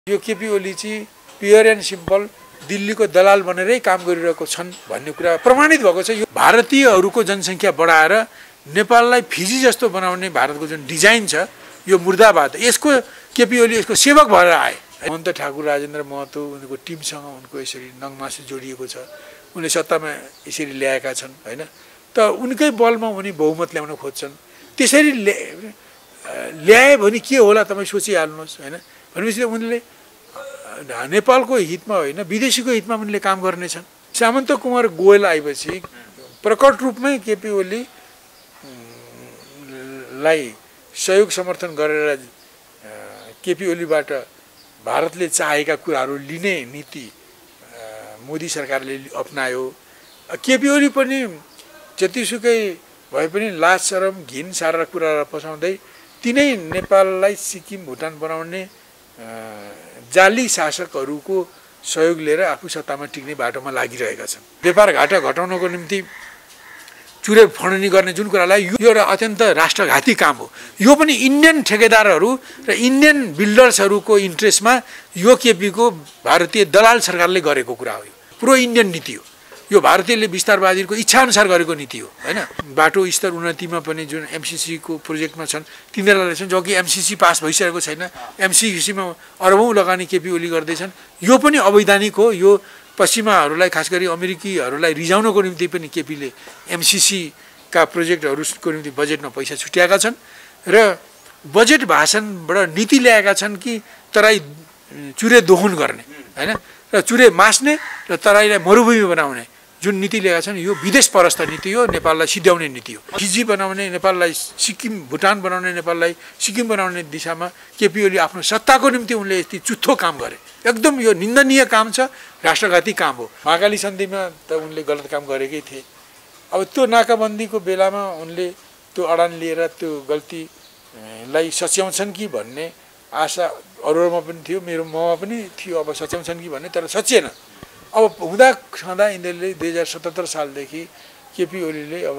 यो केपी ओली चाहिँ pure and simple दिल्लीको दलाल बनेरै काम गरिरहेको छन् भन्ने कुरा प्रमाणित भएको छ। यो भारतीयहरूको जनसङ्ख्या बढाएर नेपाललाई फिजी जस्तो बनाउने भारतको जुन डिजाइन छ यो मुर्दाबाद। यसको केपी ओली यसको सेवक भएर आए। महन्त ठाकुर राजेन्द्र महतो उनको टिमसँग उनको यसरी नङमासु जोडिएको छ। उनले सत्तामा यसरी ल्याएका छन् हैन। त उनकै बलमा उनी बहुमत ल्याउन खोज्छन्। त्यसरी ल्याए भने के होला तपाई सोचिहाल्नुहोस् हैन। भनेपछि उनले नेपालको हितमा होइन विदेशीको हितमा उनले काम गर्नेछन्। सामन्त कुमार गोयल आएपछि प्रकट रूपमै केपी ओली लाई सहयोग समर्थन गरेर केपी ओलीबाट भारतले चाहेका कुराहरू लिने नीति मोदी सरकारले अपनायो। केपी ओली पनि जतिसुकै भए पनि लाज शरम घिन सारा कुराहरू पसाउँदै तिनै नेपाललाई सिक्किम भुटान बनाउने जाली शासकहरूको सहयोग लिएर आफू सत्तामा टिक्ने बाटोमा लागिरहेका छन्। व्यापार घाटा घटाउनको निम्ति चुरे फडनी गर्ने जुन कुरालाई यो एउटा अत्यन्त राष्ट्रघाती काम हो। यो पनि इन्डियन ठेकेदारहरू र इन्डियन बिल्डर्सहरूको इन्ट्रेस्टमा यो केपीको भारतीय दलाल सरकारले गरेको कुरा हो। प्रो इन्डियन नीति हो यो। भारतीयले विस्तारवादीको इच्छाअनुसार गरेको नीति हो हैन। बाटो स्तर उन्नतिमा पनि जुन एमसीसीको प्रोजेक्टमा छन् तिनीहरूलाई छन्, जो कि एमसीसी पास भइसकेको छैन। एमसीसीमा अरबौं लगानी केपी ओली गर्दैछन्। यो पनि अवैधानिक हो। यो पश्चिमाहरूलाई खास गरी अमेरिकीहरूलाई रिझाउनको निम्ति पनि केपीले एमसीसीका प्रोजेक्टहरूको निम्ति बजेटमा पैसा छुट्याएका छन् र बजेट भाषणबाट नीति ल्याएका छन् कि तराई चुरे दोहन गर्ने हैन र चुरे मास्ने र तराईलाई मरुभूमि बनाउने जुन नीति ल्याएका छन् यो विदेश परस्त नीति हो। नेपाललाई सिध्याउने नीति हो। फिजी बनाउने नेपाललाई सिक्किम भुटान बनाउने नेपाललाई सिक्किम बनाउने दिशामा केपी ओली आफ्नो सत्ताको निम्ति उनले यति चुत्थो काम गरे। एकदम यो निन्दनीय काम छ, राष्ट्रघाती काम हो। महाकाली सन्धिमा त उनले गलत काम गरेकै थिए। अब त्यो नाकाबन्दीको बेलामा उनले त्यो अडान लिएर त्यो गल्तीलाई सच्याउँछन् कि भन्ने आशा अरूमा पनि थियो, मेरो ममा पनि थियो। अब सच्याउँछन् कि भन्ने, तर सचिएन। अब हुँदा खाँदा यिनीहरूले 2077 सालदेखि केपी ओलीले अब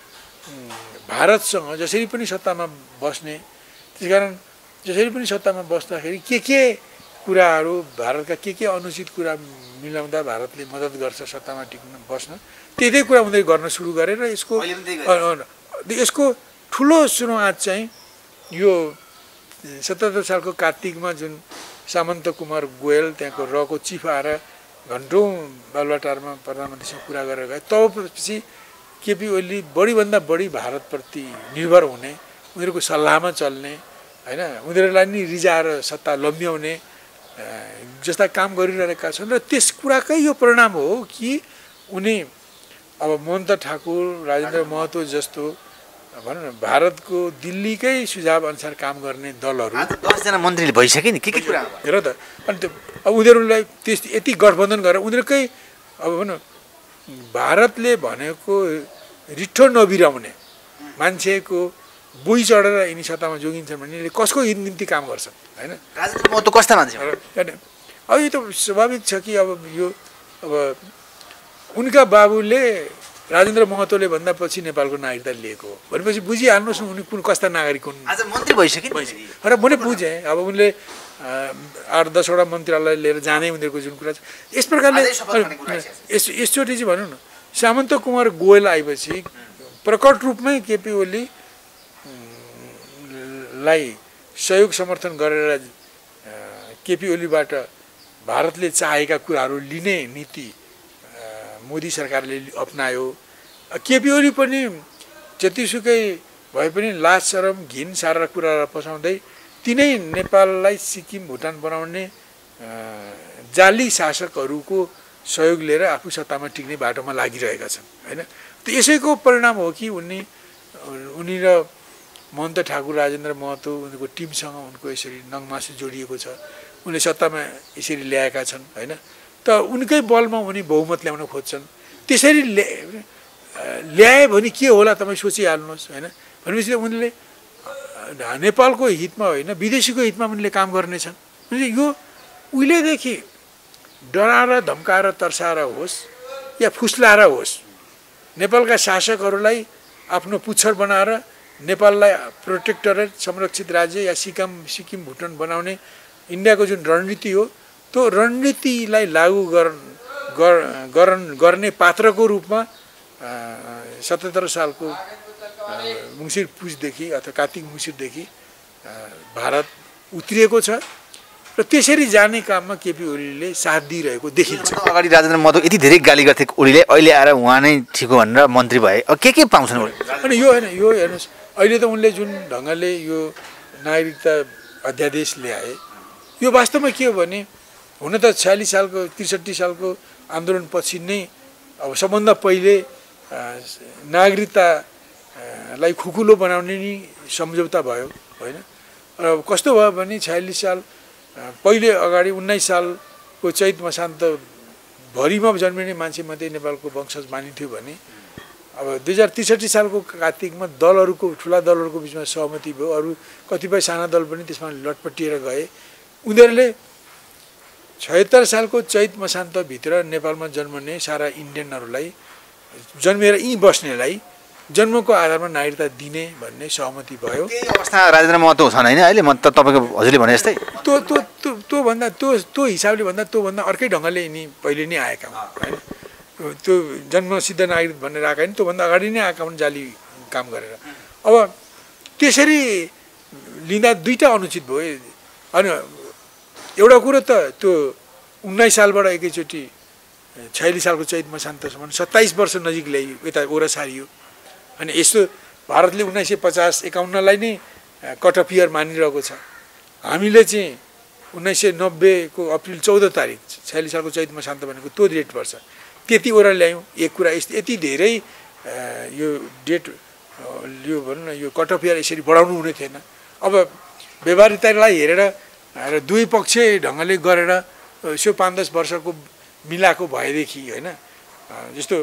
भारतसँग जसरी पनि सत्तामा बस्ने, त्यसकारण जसरी पनि सत्तामा बस्दाखेरि के कुराहरू भारतका के अनुचित कुरा मिलाउँदा भारतले मद्दत गर्छ सत्तामा टिक्न बस्न, त्यही कुरा उनीहरूले गर्न सुरु गरे र यसको ठुलो सुरुवात चाहिँ यो 77 सालको कार्तिकमा जुन सामन्त कुमार गोयल त्यहाँको रको चिफ आएर घन्टौँ बालुवाटारमा प्रधानमन्त्रीसँग कुरा गरेर गए। तबपछि केपी ओली बढीभन्दा बढी भारतप्रति निर्भर हुने, उनीहरूको सल्लाहमा चल्ने हैन, उनीहरूलाई नि रिजाएर सत्ता लम्ब्याउने जस्ता काम गरिरहेका छन्। र त्यस कुराकै यो परिणाम हो कि उनी अब महन्त ठाकुर राजेन्द्र महतो जस्तो भनौँ न भारतको दिल्लीकै सुझाव अनुसार काम गर्ने दलहरू 10 जना मन्त्रीले भइसके नि के कुरा हेर त। अनि अब उनीहरूलाई त्यस यति गठबन्धन गरेर उनीहरूकै अब भनौँ भारतले भनेको रिठो नबिराउने मान्छेको बुई चढेर यिनी सत्तामा जोगिन्छन् भने यिनीहरूले कसको निम्ति काम गर्छन् हैन। राजेन्द्र महतो कस्ता मान्छे अब यो त स्वाभाविक छ कि अब यो अब उनका बाबुले राजेन्द्र महतोले भन्दा पछि नेपालको नागरिकता लिएको हो भनेपछि बुझिहाल्नुहोस् न उनी कुन कस्ता नागरिक हुन्। आज मन्त्री भइसके र मैले बुझेँ। अब उनले 8-10 वटा मन्त्रालय लिएर जाने उनीहरूको जुन कुरा छ यस प्रकारले यसचोटि चाहिँ भनौँ न सामन्त कुमार गोयल आएपछि प्रकट रूपमै केपी ओली लाई सहयोग समर्थन गरेर केपी ओलीबाट भारतले चाहेका कुराहरू लिने नीति मोदी सरकारले अपनायो। केपी ओली पनि जतिसुकै भए पनि लाज शरम घिन सारा कुराहरू पसाउँदै तिनै नेपाललाई सिक्किम भुटान बनाउने जाली शासकहरूको सहयोग लिएर आफू सत्तामा टिक्ने बाटोमा लागिरहेका छन् हैन। त यसैको परिणाम हो कि उनी र महन्त ठाकुर राजेन्द्र महतो उनको टिमसँग उनको यसरी नङमासु जोडिएको छ। उनले सत्तामा यसरी ल्याएका छन् हैन। त उनकै बलमा उनी बहुमत ल्याउन खोज्छन्। त्यसरी ल्याए भने के होला तपाई सोचिहाल्नुहोस् हैन। भनेपछि उनले नेपालको हितमा होइन विदेशीको हितमा उनले काम गर्नेछन्। यो उहिलेदेखि डराएर धम्काएर तर्साएर होस् या फुस्लाएर होस् नेपालका शासकहरूलाई आफ्नो पुच्छर बनाएर नेपाललाई प्रोटेक्टरेट संरक्षित राज्य या सिक्किम भुटान बनाउने इन्डियाको जुन रणनीति हो त्यो रणनीतिलाई लागू गर्ने पात्रको रूपमा 77 सालको मङ्सिर पुसदेखि अथवा कार्तिक मङ्सिरदेखि भारत उत्रिएको छ र त्यसरी जाने काममा केपी ओलीले साथ दिइरहेको देखिन्छ। अगाडि राजेन्द्र महतो यति धेरै गाली गर्थे ओलीले, अहिले आएर उहाँ नै ठिक हो भनेर मन्त्री भए। के पाउँछन् ओली? अनि यो होइन, यो हेर्नुहोस् अहिले त उनले जुन ढङ्गले यो नागरिकता अध्यादेश ल्याए यो वास्तवमा के हो भने हुन त 46 सालको 63 सालको आन्दोलनपछि नै अब सबभन्दा पहिले नागरिकतालाई खुकुलो बनाउने नि सम्झौता भयो होइन। र कस्तो भयो भने 46 साल पहिले अगाडि 19 सालको चैत मसान्त भरिमा जन्मिने मान्छे मात्रै नेपालको वंशज मानिन्थ्यो भने अब 2063 सालको कार्तिकमा दलहरूको ठुला दलहरूको बिचमा सहमति भयो, अरू कतिपय साना दल पनि त्यसमा लटपटिएर गए। उनीहरूले 76 सालको चैत मसान्तभित्र नेपालमा जन्मने सारा इन्डियनहरूलाई जन्मेर यहीँ बस्नेलाई जन्मको आधारमा नागरिकता दिने भन्ने सहमति भयो। त्यही अवस्था राजेन्द्र महतो छन् होइन अहिले? म त तपाईँको हजुरले भने जस्तै त्यो हिसाबले भन्दा त्योभन्दा अर्कै ढङ्गले यिनी पहिले नै आएका हुन् होइन। त्यो जन्मसिद्ध नागरिक भनेर आएका होइन, त्योभन्दा अगाडि नै आएका हुन् जाली काम गरेर। अब त्यसरी लिँदा दुईवटा अनुचित भयो। अनि एउटा कुरो त त्यो 19 सालबाट एकैचोटि 46 सालको चैत मसान्तसम्म 27 वर्ष नजिक ल्याइयो, यता ओरा सारियो। अनि यस्तो भारतले 1950-51लाई नै कट अफ इयर मानिरहेको छ। हामीले चाहिँ 1990 को अप्रिल 14 तारिक 46 सालको चैत मसान्त भनेको त्यो डेट पर्छ, त्यति ओरा ल्यायौँ। एक कुरा यति धेरै यो डेट यो भनौँ न यो कट अफ इयर यसरी बढाउनु हुने थिएन। अब व्यवहारिकतालाई हेरेर र दुई पक्ष ढङ्गले गरेर यसो 5-10 वर्षको मिलाएको भएदेखि होइन। जस्तो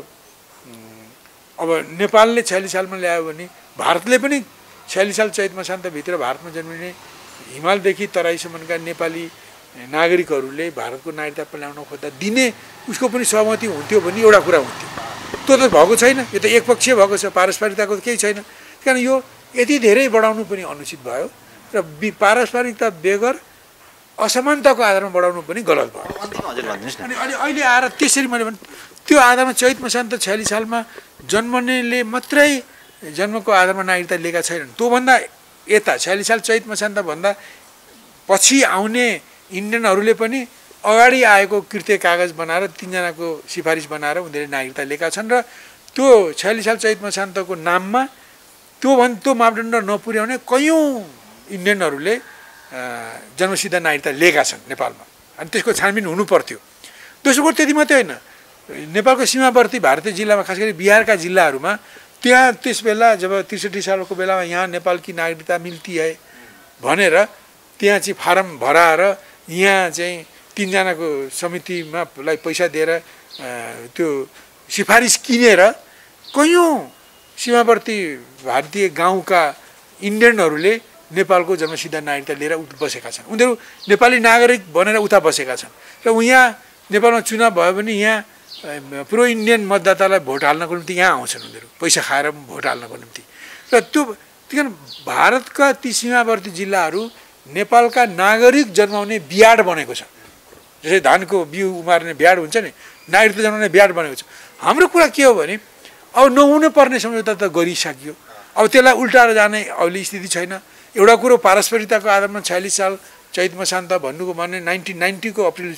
अब नेपालले 46 सालमा ल्यायो भने भारतले पनि 46 साल चैत मसान्तभित्र भारतमा जन्मिने हिमालदेखि तराईसम्मका नेपाली नागरिकहरूले भारतको नागरिकता ल्याउन खोज्दा दिने उसको पनि सहमति हुन्थ्यो भने एउटा कुरा हुन्थ्यो। त्यो त भएको छैन, यो त एकपक्षीय भएको छ, पारस्परिकताको केही छैन। कारण यो यति धेरै बढाउनु पनि अनुचित भयो र पारस्परिकता बेगर असमानताको आधारमा बढाउनु पनि गलत भयो। अनि अहिले आएर त्यसरी मैले भने त्यो आधारमा चैत मसान्त 46 सालमा जन्मनेले मात्रै जन्मको आधारमा नागरिकता लिएका छैनन्। त्योभन्दा यता 46 साल चैत मसान्तभन्दा पछि आउने इन्डियनहरूले पनि अगाडि आएको कृत्य कागज बनाएर 3 जनाको सिफारिस बनाएर उनीहरूले नागरिकता लिएका छन्। र त्यो 46 साल चैत मसान्तको नाममा त्यो मापदण्ड नपुर्याउने कयौँ इन्डियनहरूले जन्मसिद्ध नागरिकता लिएका छन् नेपालमा। अनि त्यसको छानबिन हुनु पर्थ्यो। दोस्रो कुरो त्यति मात्रै होइन, नेपालको सीमावर्ती भारतीय जिल्लामा खास गरी बिहारका जिल्लाहरूमा त्यहाँ त्यस बेला जब 63 सालको बेलामा यहाँ नेपाल की नागरिकता मिल्ती है भनेर त्यहाँ चाहिँ फारम भराएर यहाँ चाहिँ 3 जनाको समितिमा लाई पैसा दिएर त्यो सिफारिस किनेर कयौँ सीमावर्ती भारतीय गाउँका इन्डियनहरूले नेपालको जन्मसिद्ध नागरिकता लिएर बसेका छन्। उनीहरू नेपाली नागरिक भनेर उता बसेका छन् र यहाँ नेपालमा चुनाव भयो भने यहाँ प्रो इन्डियन मतदातालाई भोट हाल्नको निम्ति यहाँ आउँछन् उनीहरू पैसा खाएर भोट हाल्नको निम्ति। र त्यो कारण भारतका ती सीमावर्ती जिल्लाहरू नेपालका नागरिक जन्माउने बियाड बनेको छ। जस्तै धानको बिउ उमार्ने बियाड हुन्छ नि, नागरिकता जन्माउने बियाड बनेको छ। हाम्रो कुरा के हो भने अब नहुनु पर्ने सम्झौता त गरिसकियो, अब त्यसलाई उल्टाएर जाने अहिले स्थिति छैन। एउटा कुरो पारस्परिकताको आधारमा 46 साल चैत मसान्त भन्नुको भने 1990 को अप्रिल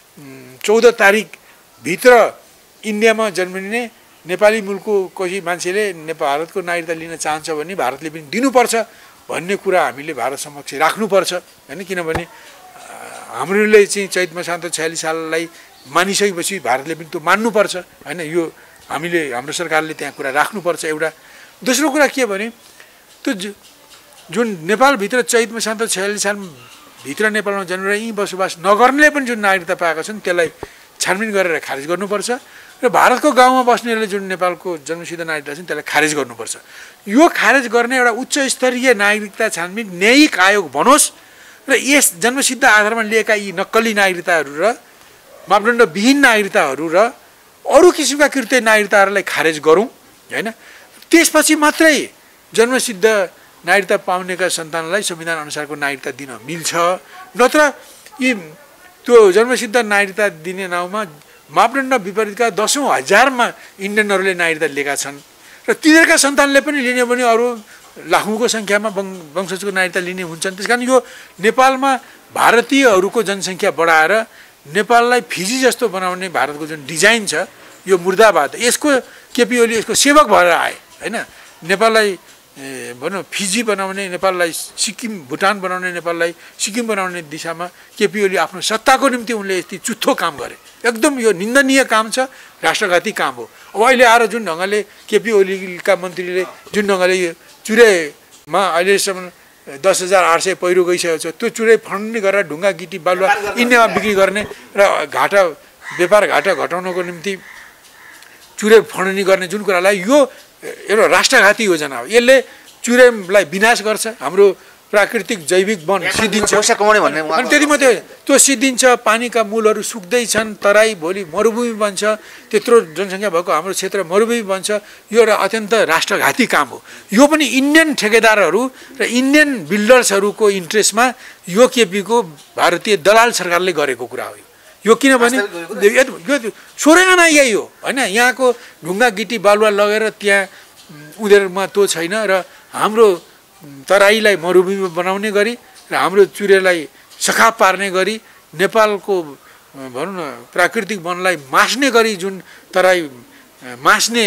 14 तारिकभित्र इन्डियामा जन्मिने नेपाली मुलुकको कोही मान्छेले भारतको नागरिकता लिन चाहन्छ भने भारतले पनि दिनुपर्छ भन्ने कुरा हामीले भारत समक्ष राख्नुपर्छ हैन। किनभने हाम्रोले चाहिँ चैत मसान्त 46 साललाई मानिसकेपछि भारतले पनि त्यो मान्नुपर्छ हैन। यो हामीले हाम्रो सरकारले त्यहाँ कुरा राख्नुपर्छ एउटा। दोस्रो कुरा के भने त्यो जुन नेपालभित्र चैत मसान्त 46 सालभित्र नेपालमा जन्मेर यहीँ बसोबास नगर्नेले पनि जुन नागरिकता पाएका छन् त्यसलाई छानबिन गरेर खारेज गर्नुपर्छ र भारतको गाउँमा बस्नेहरूले जुन नेपालको जन्मसिद्ध नागरिकता छन् त्यसलाई खारेज गर्नुपर्छ। यो खारेज गर्ने एउटा उच्च स्तरीय नागरिकता छानबिन न्यायिक आयोग बनोस् र यस जन्मसिद्ध आधारमा लिएका यी नक्कली नागरिकताहरू र मापदण्डविहीन नागरिकताहरू र अरू किसिमका कृत्य नागरिकताहरूलाई खारेज गरौँ हैन। त्यसपछि मात्रै जन्मसिद्ध नागरिकता पाउनेका सन्तानलाई संविधान अनुसारको नागरिकता दिन मिल्छ। नत्र यी त्यो जन्मसिद्ध नागरिकता दिने नाउँमा मापदण्ड विपरीतका दशौं हजारमा इन्डियनहरूले नागरिकता लिएका छन् र तिनीहरूका सन्तानले पनि लिने भने अरू लाखौँको सङ्ख्यामा वंशजको नागरिकता लिने हुन्छन्। त्यसकारण यो नेपालमा भारतीयहरूको जनसङ्ख्या बढाएर नेपाललाई फिजी जस्तो बनाउने भारतको जुन डिजाइन छ यो मुर्दाबाद, यसको केपी ओली यसको सेवक भएर आए हैन। नेपाललाई भनौँ फिजी बनाउने, नेपाललाई सिक्किम भुटान बनाउने, नेपाललाई सिक्किम बनाउने दिशामा केपी ओली आफ्नो सत्ताको निम्ति उनले यति चुत्थो काम गरे। एकदम यो निन्दनीय काम छ, राष्ट्रघाती काम हो। अब अहिले आएर जुन ढङ्गले केपी ओलीका मन्त्रीले जुन ढङ्गले यो चुरेमा अहिलेसम्म 10,800 पहिरो गइसकेको छ, त्यो चुरे फन्ने गरेर ढुङ्गा गिटी बालुवा इन्डियामा बिक्री गर्ने र व्यापार घाटा घटाउनको निम्ति चुरे फन्नी गर्ने जुन कुरालाई यो एउटा राष्ट्रघाती योजना हो। यसले चुरेलाई विनाश गर्छ, हाम्रो प्राकृतिक जैविक वन सिद्धिन्छ अनि त्यति मात्रै त्यो सिद्धिन्छ, पानीका मूलहरू सुक्दैछन्, तराई भोलि मरुभूमि बन्छ, त्यत्रो जनसङ्ख्या भएको हाम्रो क्षेत्र मरुभूमि बन्छ। यो एउटा अत्यन्त राष्ट्रघाती काम हो। यो पनि इन्डियन ठेकेदारहरू र इन्डियन बिल्डर्सहरूको इन्ट्रेस्टमा यो केपीको भारतीय दलाल सरकारले गरेको कुरा हो। यो किनभने यो सोरै आना यही हो हैन। यहाँको ढुङ्गा गिटी बालुवा लगेर त्यहाँ उनीहरूमा त्यो छैन र हाम्रो तराईलाई मरुभूमि बनाउने गरी र हाम्रो चुरेलाई सखा पार्ने गरी नेपालको भनौँ न प्राकृतिक वनलाई मास्ने गरी जुन तराई मास्ने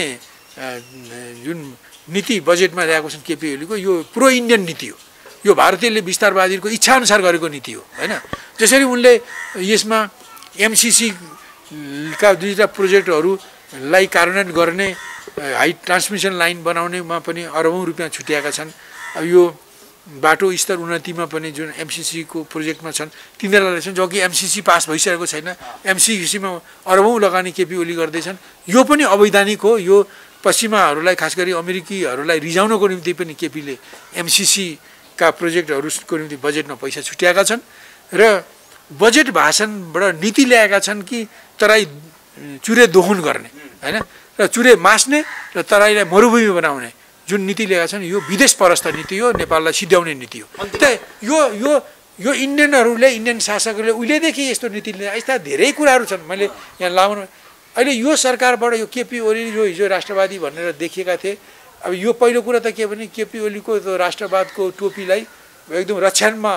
जुन नीति बजेटमा ल्याएको छन् केपी ओलीको, यो प्रो इन्डियन नीति हो। यो भारतीयले विस्तारवादीको इच्छाअनुसार गरेको नीति हो हैन। जसरी उनले यसमा एमसीसी का दुईटा प्रोजेक्टहरूलाई कार्यान्वयन गर्ने, हाई ट्रान्समिसन लाइन बनाउनेमा पनि अरबौं रुपियाँ छुट्याएका छन्। अब यो बाटो स्तर उन्नतिमा पनि जुन एमसीसी को प्रोजेक्टमा छन् तिनीहरूलाई छन्, जो कि एमसीसी पास भइसकेको छैन। एमसीसीमा अरबौं लगानी केपी ओली गर्दैछन्। यो पनि अवैधानिक हो। यो पश्चिमाहरूलाई खास गरी अमेरिकीहरूलाई रिझाउनको निम्ति पनि केपीले एमसीसी का प्रोजेक्टहरूको निम्ति बजेटमा पैसा छुट्याएका छन् र बजेट भाषणबाट नीति ल्याएका छन् कि तराई चुरे दोहन गर्ने हैन र चुरे मास्ने र तराईलाई मरुभूमि बनाउने जुन नीति ल्याएका छन्, यो विदेश परस्त नीति हो, नेपाललाई सिध्याउने नीति हो। यो यो यो इन्डियनहरूले, इन्डियन शासकहरूले उहिलेदेखि यस्तो नीति लिने यस्ता धेरै कुराहरू छन्। मैले यहाँ लाउनु अहिले यो सरकारबाट यो केपी ओली जो हिजो राष्ट्रवादी भनेर देखिएका थिए, अब यो पहिलो कुरा त के भने केपी ओलीको त्यो राष्ट्रवादको टोपीलाई एकदम रक्षामा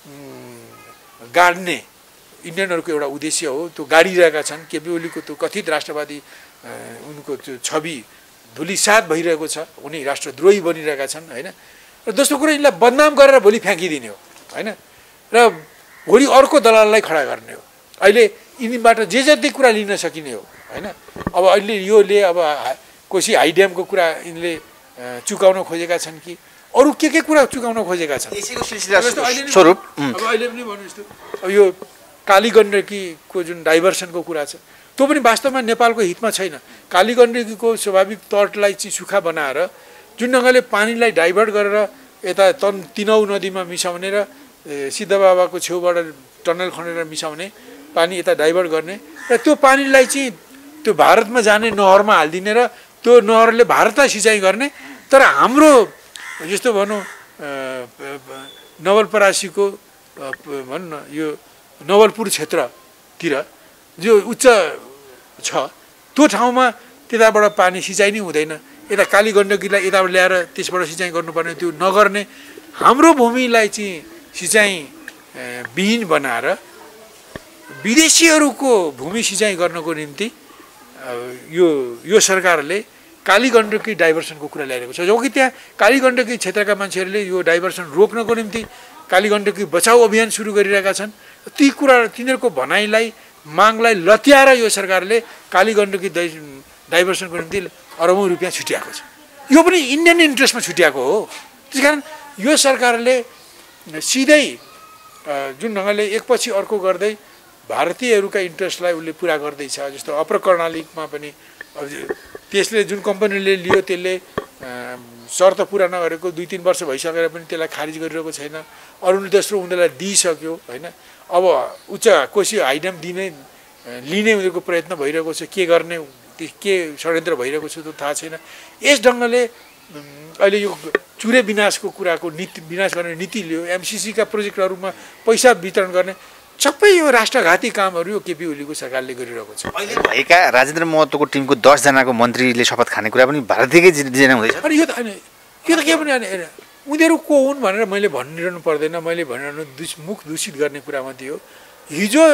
गाड्ने इन्डियनहरूको एउटा उद्देश्य हो। त्यो गाडिरहेका छन्। केपी ओलीको त्यो कथित राष्ट्रवादी उनको त्यो छवि धुलिसात भइरहेको छ। उनी राष्ट्रद्रोही बनिरहेका छन् हैन। र दोस्रो कुरा यिनलाई बदनाम गरेर भोलि फ्याँकिदिने हो हैन र भोलि अर्को दलाललाई खडा गर्ने हो। अहिले यिनीबाट जे जति कुरा लिन सकिने हो हैन। अब अहिले योले अब कोशी हाई ड्यामको कुरा यिनले चुकाउन खोजेका छन् कि अरू के कुरा चुकाउन खोजेका छन्। यसैको सिलसिला स्वरूप अब अहिले पनि भन्नु जस्तो अब यो कालीगण्डकीको जुन डाइभर्सनको कुरा छ, त्यो पनि वास्तवमा नेपालको हितमा छैन। कालीगण्डकीको स्वाभाविक तटलाई चाहिँ सुखा बनाएर जुन ढङ्गले पानीलाई डाइभर्ट गरेर यता तिनौ नदीमा मिसाउने र सिद्धबाबाको छेउबाट टनल खनेर मिसाउने, पानी यता डाइभर्ट गर्ने र त्यो पानीलाई चाहिँ त्यो भारतमा जाने नहरमा हालिदिने र त्यो नहरले भारतलाई सिँचाइ गर्ने। तर हाम्रो जस्तो भनौँ नवलपरासीको भनौँ न यो नवलपुर क्षेत्रतिर जो उच्च छ त्यो ठाउँमा त्यताबाट पानी सिँचाइ नै हुँदैन। यता कालीगण्डकीलाई यताबाट ल्याएर त्यसबाट सिँचाइ गर्नुपर्ने, त्यो नगर्ने, हाम्रो भूमिलाई चाहिँ सिँचाइ विहीन बनाएर विदेशीहरूको भूमि सिँचाइ गर्नको निम्ति यो सरकारले कालीगण्डकी डाइभर्सनको कुरा ल्याइरहेको छ। जो कि त्यहाँ कालीगण्डकी क्षेत्रका मान्छेहरूले यो डाइभर्सन रोक्नको निम्ति कालीगण्डकी बचाउ अभियान सुरु गरिरहेका छन्। ती कुरा तिनीहरूको भनाइलाई मागलाई लत्याएर यो सरकारले कालीगण्डकी डाइभर्सनको निम्ति अरबौं रुपियाँ छुट्याएको छ। यो पनि इन्डियन इन्ट्रेस्टमा छुट्याएको हो। त्यसकारण यो सरकारले सिधै जुन ढङ्गले एकपछि अर्को गर्दै भारतीयहरूका इन्ट्रेस्टलाई उसले पुरा गर्दैछ। जस्तो अपर कर्णालीमा पनि अब त्यसले जुन कम्पनीले लियो त्यसले शर्त पुरा नगरेको 2-3 वर्ष भइसकेर पनि त्यसलाई खारिज गरिरहेको छैन। अरूले दोस्रो उनीहरूलाई दिइसक्यो हैन। अब उच्च कोशी हाई ड्याम लिने उनीहरूको प्रयत्न भइरहेको छ। के गर्ने, के षड्यन्त्र भइरहेको छ त्यो थाहा छैन। यस ढङ्गले अहिले यो चुरे विनाशको कुराको नीति, विनाश गर्ने नीति लियो। एमसीसी का प्रोजेक्टहरूमा पैसा वितरण गर्ने, सबै यो राष्ट्रघाती कामहरू यो केपी ओलीको सरकारले गरिरहेको छ। अहिले भएका राजेन्द्र महतोको टिमको 10 जनाको मन्त्रीले शपथ खाने कुरा पनि भारतीयकै जना हुँदैछ। अनि यो त के पनि होइन, उनीहरू को हुन् भनेर मैले भनिरहनु पर्दैन, मैले भनिरहनु मुख दूषित गर्ने कुरा मात्रै हो। हिजो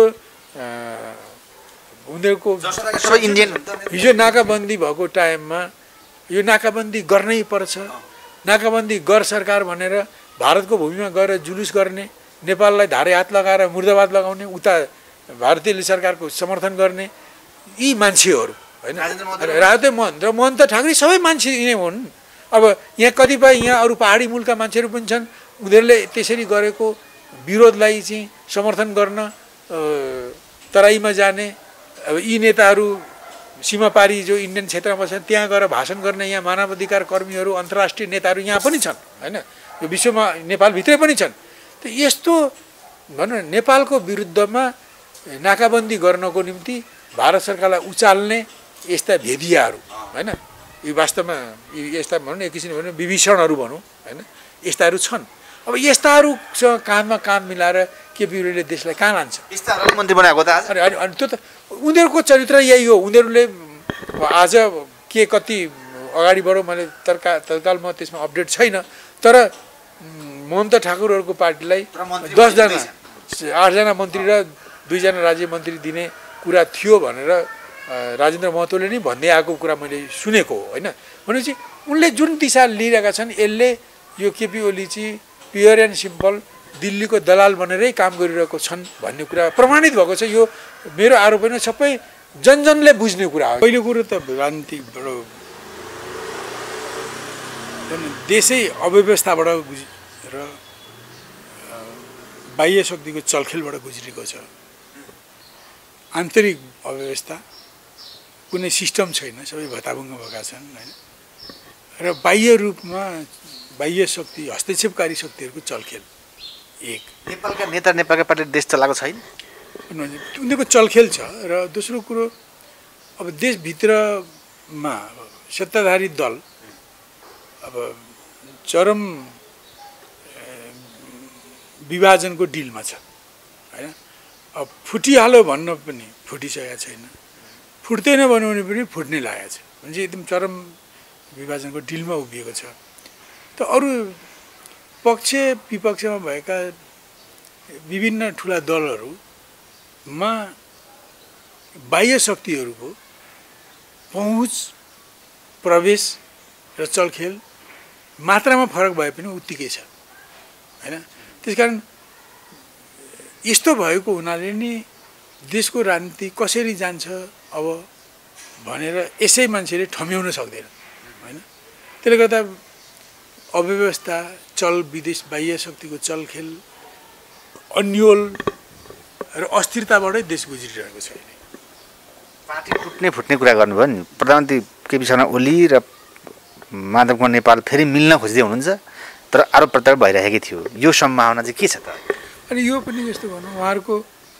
उनीहरूको सबै इन्डियन हिजो नाकाबन्दी भएको टाइममा यो नाकाबन्दी गर्नै पर्छ, नाकाबन्दी गर सरकार भनेर भारतको भूमिमा गएर जुलुस गर्ने, नेपाललाई धारे हात लगाएर मुर्दाबाद लगाउने, उता भारतीय सरकारको समर्थन गर्ने यी मान्छेहरू होइन। राजनीतिक महन्त ठाकरे सबै मान्छे यिनै हुन्। अब यहाँ कतिपय यहाँ अरू पहाडी मुलका मान्छेहरू पनि छन्, उनीहरूले त्यसरी गरेको विरोधलाई चाहिँ समर्थन गर्न तराईमा जाने, अब यी नेताहरू सीमापारी जो इन्डियन क्षेत्रमा बस्छन् त्यहाँ गएर भाषण गर्ने यहाँ मानवाधिकार कर्मीहरू, अन्तर्राष्ट्रिय नेताहरू यहाँ पनि छन् होइन, यो विश्वमा नेपालभित्रै पनि छन्। त यस्तो भनौँ नेपालको विरुद्धमा नाकाबन्दी गर्नको निम्ति भारत सरकारलाई उचाल्ने यस्ता भेदियाहरू होइन, यो वास्तवमा यस्ता भनौँ एक किसिमले भनौँ विभीषणहरू भनौँ होइन, यस्ताहरू छन्। अब यस्ताहरूसँग काममा काम मिलाएर केपी ओलीले देशलाई कहाँ लान्छ? यस्ताहरू मन्त्री बनाएको त अनि त्यो त उनीहरूको चरित्र यही हो। उनीहरूले आज के कति अगाडि बढो मैले तत्काल म त्यसमा अपडेट छैन, तर महन्त ठाकुरहरूको पार्टीलाई 10 जना 8 जना मन्त्री र 2 जना राज्य मन्त्री दिने कुरा थियो भनेर राजेन्द्र महतोले नै भन्दै आएको कुरा मैले सुनेको हो होइन। भनेपछि उनले जुन दिशा लिइरहेका छन् यसले यो केपी ओली चाहिँ प्योर एन्ड सिम्पल दिल्लीको दलाल बनेरै काम गरिरहेको छन् भन्ने कुरा प्रमाणित भएको छ। यो मेरो आरोप होइन, सबै जनजनले बुझ्ने कुरा हो। पहिलो कुरो त राजनीतिबाट देशै अव्यवस्थाबाट र बाह्य शक्तिको चलखेलबाट गुज्रेको छ। आन्तरिक अव्यवस्था, कुनै सिस्टम छैन, सबै भताभुङ्ग भएका छन् होइन, र बाह्य रूपमा बाह्य शक्ति हस्तक्षेपकारी शक्तिहरूको चलखेल। एक नेपालका नेता नेपालका पार्टीले देश चलाएको छैन, उनीहरूको चलखेल छ। र दोस्रो कुरो अब देशभित्रमा सत्ताधारी दल अब चरम विभाजनको डिलमा छ होइन। अब फुटिहाल्यो भन्न पनि फुटिसकेको छैन, फुट्दैन भन्यो भने पनि फुट्ने लागेको छ, भने एकदम चरम विभाजनको डिलमा उभिएको छ। त अरू पक्ष विपक्षमा भएका विभिन्न ठुला दलहरूमा बाह्य शक्तिहरूको पहुँच, प्रवेश र चलखेल मात्रामा फरक भए पनि उत्तिकै छ होइन। त्यसकारण यस्तो भएको हुनाले नि देशको राजनीति कसरी जान्छ अब भनेर यसै मान्छेले ठम्याउन सक्दैन होइन। त्यसले गर्दा अव्यवस्था, विदेश बाह्य शक्तिको चलखेल, अन्यल र अस्थिरताबाटै देश गुज्रिरहेको छ। पार्टी फुट्ने कुरा गर्नुभयो नि, प्रधानमन्त्री केपी शर्मा ओली र माधव कुमार नेपाल फेरि मिल्न खोज्दै हुनुहुन्छ, तर आरोप प्रत्यारोप भइरहेकै थियो। यो सम्भावना चाहिँ के छ त? अनि यो पनि यस्तो भनौँ उहाँहरूको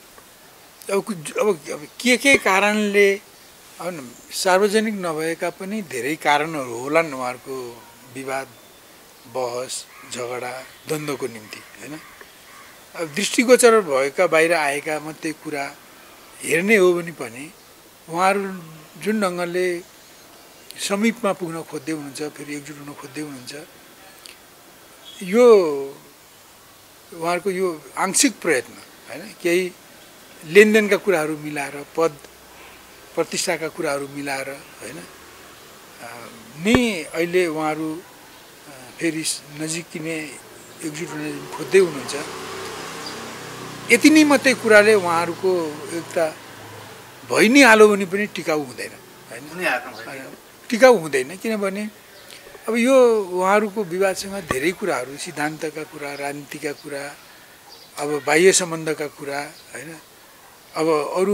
अब के कारणले अब सार्वजनिक नभएका पनि धेरै कारणहरू होलान् उहाँहरूको विवाद, बहस, झगडा, द्वन्द्वको निम्ति होइन। अब दृष्टिगोचर भएका बाहिर आएका मात्रै कुरा हेर्ने हो भने पनि उहाँहरू जुन ढङ्गले समीपमा पुग्न खोज्दै हुनुहुन्छ, फेरि एकजुट हुन खोज्दै हुनुहुन्छ, यो उहाँहरूको यो आंशिक प्रयत्न होइन, केही लेनदेनका कुराहरू मिलाएर, पद प्रतिष्ठाका कुराहरू मिलाएर होइन नि अहिले उहाँहरू फेरि नजिकिने एकजुट हुन खोज्दै हुनुहुन्छ। यति नै मात्रै कुराले उहाँहरूको एकता भइ नै हाल्यो भने पनि टिकाउ हुँदैन होइन, टिकाउ हुँदैन। किनभने अब यो उहाँहरूको विवादसँग धेरै कुराहरू, सिद्धान्तका कुरा, राजनीतिका कुरा, अब बाह्य सम्बन्धका कुरा होइन, अब अरू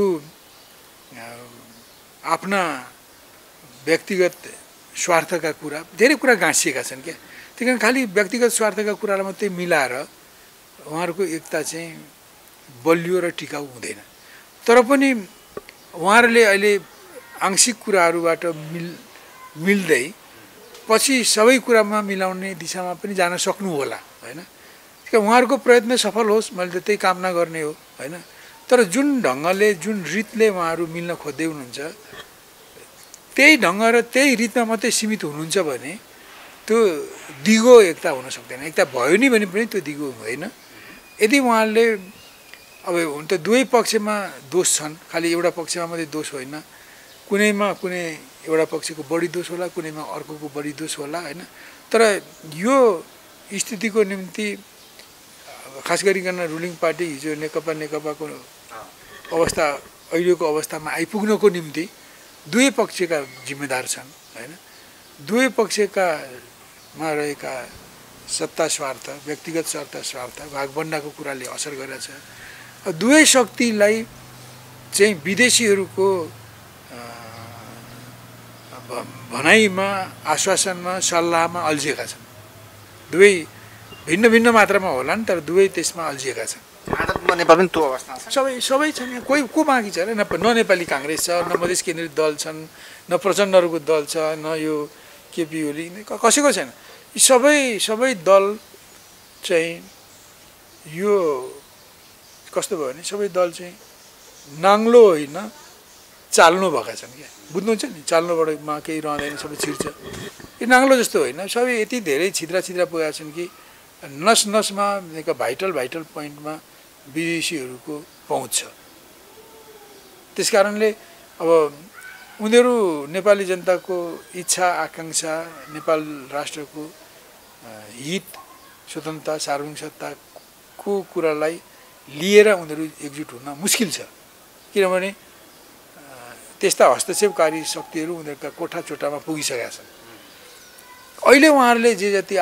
आफ्ना व्यक्तिगत स्वार्थका कुरा, धेरै कुरा गाँसिएका छन् क्या। त्यही कारण खालि व्यक्तिगत स्वार्थका कुरालाई मात्रै मिलाएर उहाँहरूको एकता चाहिँ बलियो र टिकाउ हुँदैन। तर पनि उहाँहरूले अहिले आंशिक कुराहरूबाट मिल्दै पछि सबै कुरामा मिलाउने दिशामा पनि जान सक्नु होला होइन। त्यसकारण उहाँहरूको प्रयत्न सफल होस् मैले त त्यही कामना गर्ने हो होइन। तर जुन ढङ्गले जुन रीतले उहाँहरू मिल्न खोज्दै हुनुहुन्छ त्यही ढङ्ग र त्यही रीतमा मात्रै सीमित हुनुहुन्छ भने त्यो दिगो एकता हुन सक्दैन। एकता भयो नि भने पनि त्यो दिगो हुँदैन। यदि उहाँले अब हुन त दुवै पक्षमा दोष छन्, खालि एउटा पक्षमा मात्रै दोष होइन, कुनैमा कुनै एउटा पक्षको बढी दोष होला, कुनैमा अर्कोको बढी दोष होला होइन। तर यो स्थितिको निम्ति खास गरिकन रुलिङ पार्टी हिजो नेकपाको अवस्था अहिलेको अवस्थामा आइपुग्नको निम्ति दुवै पक्षका जिम्मेदार छन् होइन। दुवै पक्षकामा रहेका सत्ता स्वार्थ, व्यक्तिगत स्वार्थ, भागबन्डाको कुराले असर गरेको छ। दुवै शक्तिलाई चाहिँ विदेशीहरूको भनाइमा, आश्वासनमा, सल्लाहमा अल्झिएका छन्। दुवै भिन्न भिन्न मात्रामा होलान् तर दुवै त्यसमा अल्झिएका छन्। नेपाल पनि त्यो अवस्था छ। सबै छन्। कोही को बाँकी छ र न नेपाली काङ्ग्रेस छ, न मधेस केन्द्रित दल छन्, न प्रचण्डहरूको दल छ, न यो केपी ओली, कसैको छैन। यी सबै दल चाहिँ यो कस्तो भयो भने सबै दल चाहिँ नाङ्लो होइन चाल्नु भएका छन् क्या। बुझ्नुहुन्छ नि, चाल्नुबाटमा केही रहँदैन, सबै छिर्छ। यो नाङ्लो जस्तो होइन, सबै यति धेरै छिद्रा पुगेका छन् कि नसमा भाइटल पोइन्टमा विदेशीहरूको पहुँच छ। त्यस कारणले अब उनीहरू नेपाली जनताको इच्छा आकाङ्क्षा, नेपाल राष्ट्रको हित, स्वतन्त्रता, सार्वभौमिक सत्ताको कुरालाई लिएर उनीहरू एकजुट हुन मुस्किल छ। किनभने त्यस्ता हस्तक्षेपकारी शक्तिहरू उनीहरूका कोठाचोटामा पुगिसकेका छन्। अहिले उहाँहरूले जे जति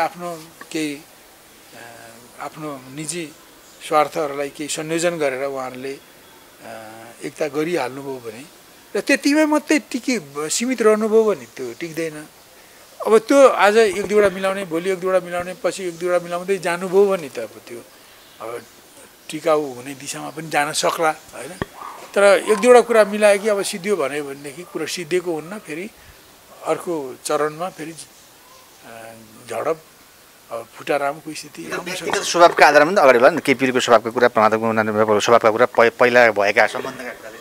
आफ्नो निजी स्वार्थहरूलाई केही संयोजन गरेर उहाँहरूले एकता गरिहाल्नुभयो भने र त्यतिमै मात्रै सीमित रहनुभयो भने त्यो टिक्दैन। अब त्यो आज एक दुईवटा मिलाउने, भोलि एक दुईवटा मिलाउने, पछि एक दुईवटा मिलाउँदै जानुभयो भने त अब त्यो टिकाउ हुने दिशामा पनि जान सक्ला होइन। तर एक दुईवटा कुरा मिलायो कि अब सिद्धियो भन्यो भनेदेखि कुरा सिद्धिएको हुन्न। फेरि अर्को चरणमा फेरि झडप फुटारामको स्थिति स्वभावका आधारमा अगाडि होला नि। केपीको स्वभावको कुरा, प्रमाणको स्वभावका कुरा, पहिला भएका सम्बन्धका कुरा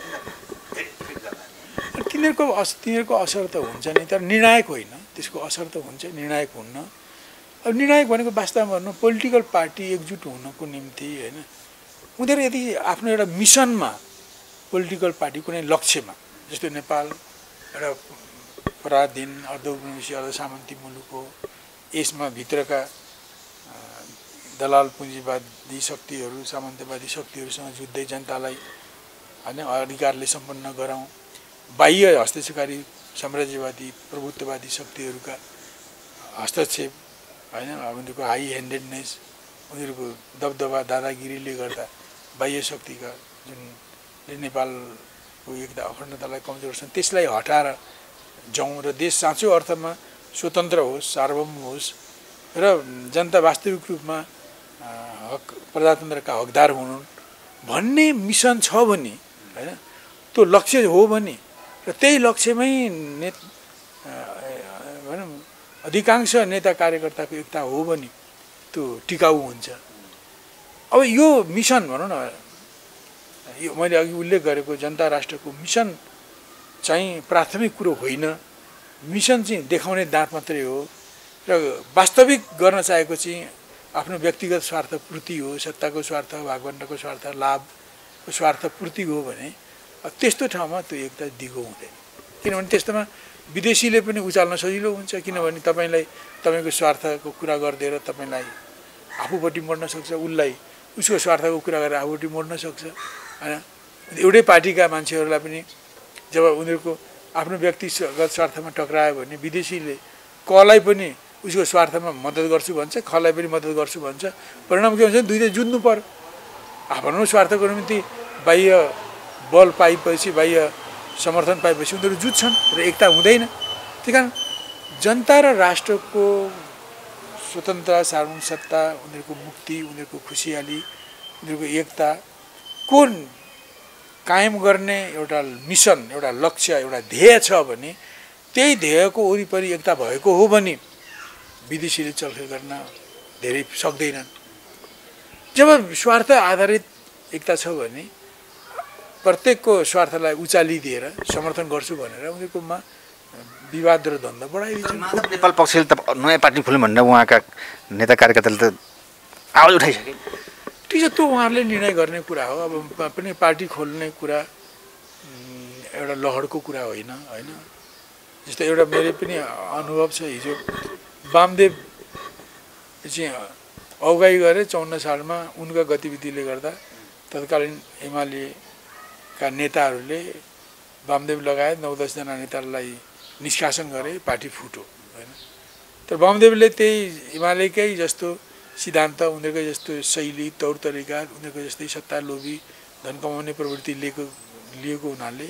तिनीहरूको असर त हुन्छ नि, तर निर्णायक होइन। त्यसको असर त हुन्छ, निर्णायक हुन्न। अब निर्णायक भनेको वास्तवमा भन्नु पोलिटिकल पार्टी एकजुट हुनको निम्ति होइन, उनीहरू यदि आफ्नो एउटा मिसनमा, पोलिटिकल पार्टी कुनै लक्ष्यमा, जस्तो नेपाल एउटा पराधीन अर्धउपनिवेशी अर्धसामन्ती मुलुक हो, यसमा भित्रका दलाल पुँजीवादी शक्तिहरू, सामन्तवादी शक्तिहरूसँग जुझ्दै जनतालाई होइन अधिकारले सम्पन्न गराउँ, बाह्य हस्तक्षेपकारी साम्राज्यवादी प्रभुत्ववादी शक्तिहरूका हस्तक्षेप होइन, उनीहरूको हाई ह्यान्डेडनेस, उनीहरूको दबदबा दादागिरीले गर्दा बाह्य शक्तिका जुन नेपालको एकता अखण्डतालाई कमजोर छन् त्यसलाई हटाएर जाउँ र देश साँचो अर्थमा स्वतन्त्र होस्, सार्वभौम होस् र जनता वास्तविक रूपमा प्रजातन्त्रका हकदार हुनुन् भन्ने मिसन छ भने होइन, त्यो लक्ष्य हो भने र त्यही लक्ष्यमै भनौँ अधिकांश नेता कार्यकर्ताको एकता हो भने त्यो टिकाउ हुन्छ। अब यो मिसन भनौँ न, यो मैले अघि उल्लेख गरेको जनता राष्ट्रको मिसन चाहिँ प्राथमिक कुरो होइन। मिसन चाहिँ देखाउने दाँत मात्रै हो र वास्तविक गर्न चाहेको चाहिँ आफ्नो व्यक्तिगत स्वार्थ पूर्ति हो, सत्ताको स्वार्थ, भागबण्डाको स्वार्थ, लाभको स्वार्थ पूर्ति हो भने त्यस्तो ठाउँमा त्यो एकता दिगो हुँदैन। किनभने त्यस्तोमा विदेशीले पनि उचाल्न सजिलो हुन्छ। किनभने तपाईँको स्वार्थको कुरा गरिदिएर तपाईँलाई आफूपट्टि मोड्न सक्छ, उसलाई उसको स्वार्थको कुरा गरेर आफूपट्टि मोड्न सक्छ होइन। एउटै पार्टीका मान्छेहरूलाई पनि जब उनीहरूको आफ्नो व्यक्तिगत स्वार्थमा टक्रायो भने विदेशीले कलाई पनि उसको स्वार्थमा मद्दत गर्छु भन्छ, खलाई पनि मद्दत गर्छु भन्छ। परिणाम के हुन्छ, दुईटै जुझ्नु पर्यो। आफ्नो स्वार्थको निम्ति बाह्य बल पाएपछि, बाह्य समर्थन पाएपछि उनीहरू जुझ्छन् र एकता हुँदैन। त्यही कारण जनता र राष्ट्रको स्वतन्त्रता, सार्वभौमिक सत्ता, उनीहरूको मुक्ति, उनीहरूको खुसियाली, उनीहरूको एकता कुन कायम गर्ने एउटा मिसन, एउटा लक्ष्य, एउटा ध्येय छ भने त्यही ध्येयको वरिपरि एकता भएको हो भने विदेशीले चलखेल गर्न धेरै सक्दैनन्। जब स्वार्थ आधारित एकता छ भने प्रत्येकको स्वार्थलाई उचालिदिएर समर्थन गर्छु भनेर उनीहरूकोमा विवाद र द्वन्द्व बढाइदिन्छ। माधव नेपाल पक्षले त नयाँ पार्टी खोल्नु भनेर उहाँका नेता कार्यकर्ताले त आवाज उठाइसके। ठिक छ, त्यो उहाँहरूले निर्णय गर्ने कुरा हो। अब पनि पार्टी खोल्ने कुरा एउटा लहरको कुरा होइन होइन। जस्तो एउटा मेरो पनि अनुभव छ, हिजो वामदेव चाहिँ अगुवाई गरे 54 सालमा उनका गतिविधिले गर्दा तत्कालीन एमालेका नेताहरूले वामदेव लगायत 9-10 जना नेतालाई निष्कासन गरे, पार्टी फुट्यो होइन। तर वामदेवले त्यही एमालेकै जस्तो सिद्धान्त, उनीहरूकै जस्तो शैली तौर तरिका, उनीहरूको जस्तै सत्ता लोभी धन कमाउने प्रवृत्ति लिएको हुनाले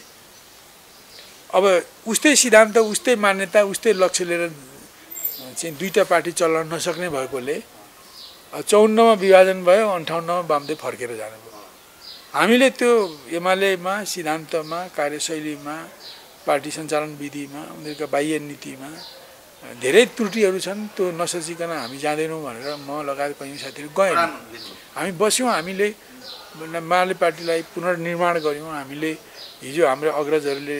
अब उस्तै सिद्धान्त, उस्तै मान्यता, उस्तै लक्ष्य लिएर चाहिँ दुईटा पार्टी चलाउन नसक्ने भएकोले 54मा विभाजन भयो, 58मा वामदेव फर्केर जानुभयो। हामीले त्यो एमालेमा सिद्धान्तमा, कार्यशैलीमा, पार्टी सञ्चालन विधिमा, उनीहरूका बाह्य नीतिमा धेरै त्रुटिहरू छन्। त्यो नसोचिकन हामी जाँदैनौँ भनेर म लगायत कयौँ साथीहरू गएन। हामी बस्यौँ, हामीले एमाले पार्टीलाई पुनर्निर्माण गऱ्यौँ। हामीले हिजो हाम्रो अग्रजहरूले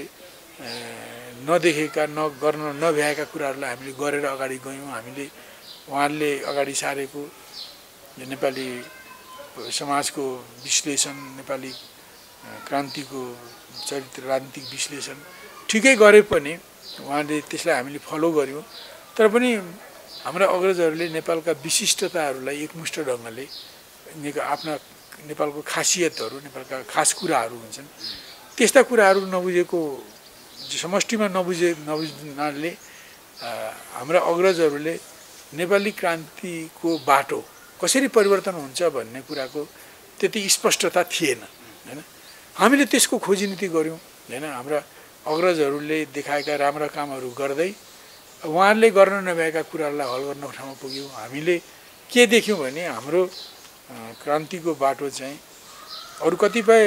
नदेखेका, गर्न नभ्याएका कुराहरूलाई हामीले गरेर अगाडि गयौँ। हामीले उहाँहरूले अगाडि सारेको नेपाली समाजको विश्लेषण, नेपाली क्रान्तिको चरित्र, राजनीतिक विश्लेषण ठिकै गरे पनि उहाँले त्यसलाई हामीले फलो गऱ्यौँ। तर पनि हाम्रा अग्रजहरूले नेपालका विशिष्टताहरूलाई एकमुष्ट ढङ्गले आफ्ना नेपालको खासियतहरू, नेपालका खास कुराहरू हुन्छन्, त्यस्ता कुराहरू नबुझेको, समष्टिमा नबुझ्नाले हाम्रा अग्रजहरूले नेपाली क्रान्तिको बाटो कसरी परिवर्तन हुन्छ भन्ने कुराको त्यति स्पष्टता थिएन होइन। हामीले त्यसको खोजीनीति गऱ्यौँ होइन। हाम्रा अग्रजहरूले देखाएका राम्रा कामहरू गर्दै उहाँहरूले गर्न नभएका कुराहरूलाई हल गर्न ठाउँमा पुग्यौँ। हामीले के देख्यौँ भने हाम्रो क्रान्तिको बाटो चाहिँ अरू कतिपय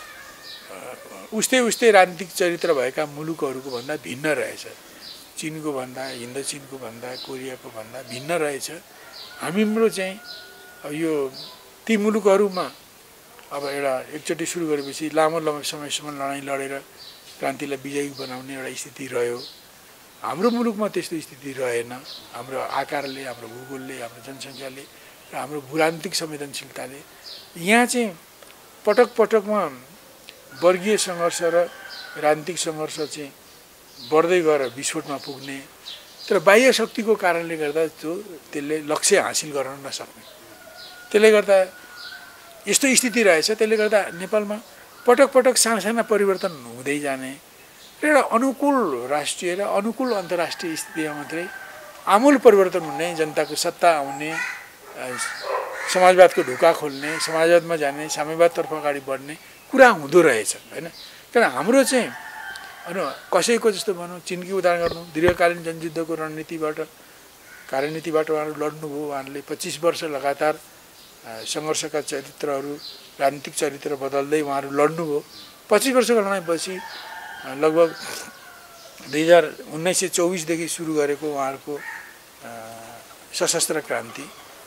उस्तै राजनीतिक चरित्र भएका मुलुकहरूको भन्दा भिन्न रहेछ। चिनको भन्दा, हिन्द चिनको भन्दा, कोरियाको भन्दा भिन्न रहेछ। हाम्रो चाहिँ यो ती मुलुकहरूमा अब एउटा एकचोटि सुरु गरेपछि लामो समयसम्म लडाइँ लडेर क्रान्तिलाई विजयी बनाउने एउटा स्थिति रह्यो। हाम्रो मुलुकमा त्यस्तो स्थिति रहेन। हाम्रो आकारले, हाम्रो भूगोलले, हाम्रो जनसङ्ख्याले र हाम्रो भूराजनीतिक संवेदनशीलताले यहाँ चाहिँ पटक पटकमा वर्गीय सङ्घर्ष र राजनीतिक सङ्घर्ष चाहिँ बढ्दै गएर विस्फोटमा पुग्ने, तर बाह्य शक्तिको कारणले गर्दा त्यसले लक्ष्य हासिल गर्न नसक्ने, त्यसले गर्दा यस्तो स्थिति रहेछ। त्यसले गर्दा नेपालमा पटक पटक साना परिवर्तन हुँदै जाने र एउटा अनुकूल राष्ट्रिय र अनुकूल अन्तर्राष्ट्रिय स्थितिमा मात्रै आमूल परिवर्तन हुने, जनताको सत्ता आउने, समाजवादको ढुका खोल्ने, समाजवादमा जाने, साम्यवादतर्फ अगाडि बढ्ने कुरा हुँदो रहेछ होइन। कारण हाम्रो चाहिँ कसैको जस्तो भनौँ, चिनकी उदाहरण गर्नु, दीर्घकालीन जनयुद्धको रणनीतिबाट, कार्यनीतिबाट उहाँहरू लड्नुभयो। उहाँहरूले 25 वर्ष लगातार सङ्घर्षका चरित्रहरू, राजनीतिक चरित्र बदल्दै उहाँहरू लड्नुभयो। 25 वर्षको लडाइँपछि लगभग 1924देखि सुरु गरेको उहाँहरूको सशस्त्र क्रान्ति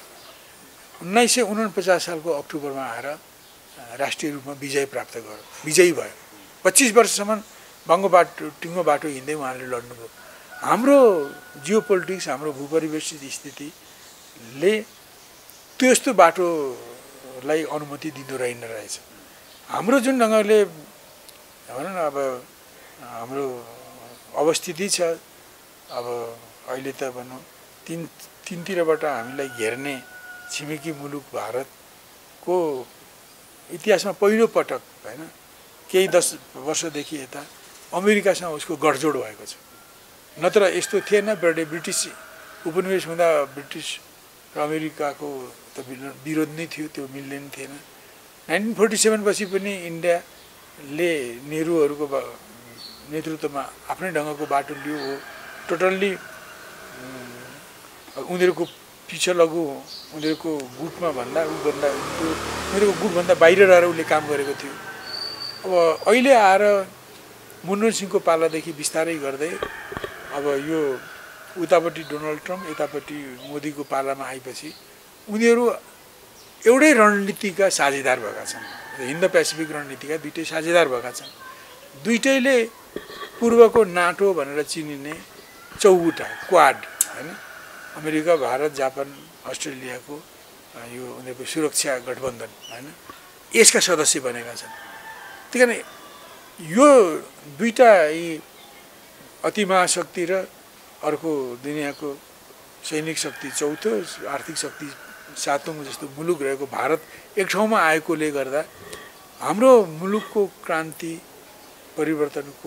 1949 सालको अक्टोबरमा आएर राष्ट्रिय रूपमा विजय प्राप्त गर्यो, विजयी भयो। 25 वर्षसम्म बाङ्गो बाटो, टिङ्गो बाटो हिँड्दै उहाँहरूले लड्नुभयो। हाम्रो जियो पोलिटिक्स, हाम्रो भूपरिवेशित स्थितिले त्यस्तो बाटोलाई अनुमति दिँदो रहेछ। हाम्रो जुन ढङ्गले भनौँ न अब हाम्रो अवस्थिति छ, अब अहिले त भनौँ तिनतिरबाट हामीलाई घेर्ने छिमेकी मुलुक भारतको इतिहासमा पहिलो पटक होइन, केही 10 वर्षदेखि यता अमेरिकासँग उसको गठजोड भएको छ। नत्र यस्तो थिएन। ब्रिटिस उपनिवेश हुँदा ब्रिटिस र अमेरिकाको त विरोध नै थियो, त्यो मिल्ने नै थिएन। 1947 पछि पनि इन्डियाले नेहरूहरूको नेतृत्वमा आफ्नै ढङ्गको बाटो लियो हो। टोटल्ली उनीहरूको पछि लघु, उनीहरूको गुटमा भन्दा उनीहरूको गुटभन्दा बाहिर रहेर उसले काम गरेको थियो। अब अहिले आएर मनमोहन सिंहको पालादेखि बिस्तारै गर्दै अब यो उतापट्टि डोनाल्ड ट्रम्प, यतापट्टि मोदीको पालामा आएपछि उनीहरू एउटै रणनीतिका साझेदार भएका छन्। हिन्द पेसिफिक रणनीतिका दुईटै साझेदार भएका छन्। दुईटैले पूर्वको नाटो भनेर चिनिने चौवटा क्वाड हैन, अमेरिका, भारत, जापान, अस्ट्रेलियाको यो उनीहरूको सुरक्षा गठबन्धन हैन, यसका सदस्य बनेका छन्। त्यही कारण यो दुईटा यी अति महाशक्ति र अर्को दुनियाँको सैनिक शक्ति चौथो, आर्थिक शक्ति सातौं जस्तो मुलुक रहेको भारत एक ठाउँमा आएकोले गर्दा हाम्रो मुलुकको क्रान्ति परिवर्तनको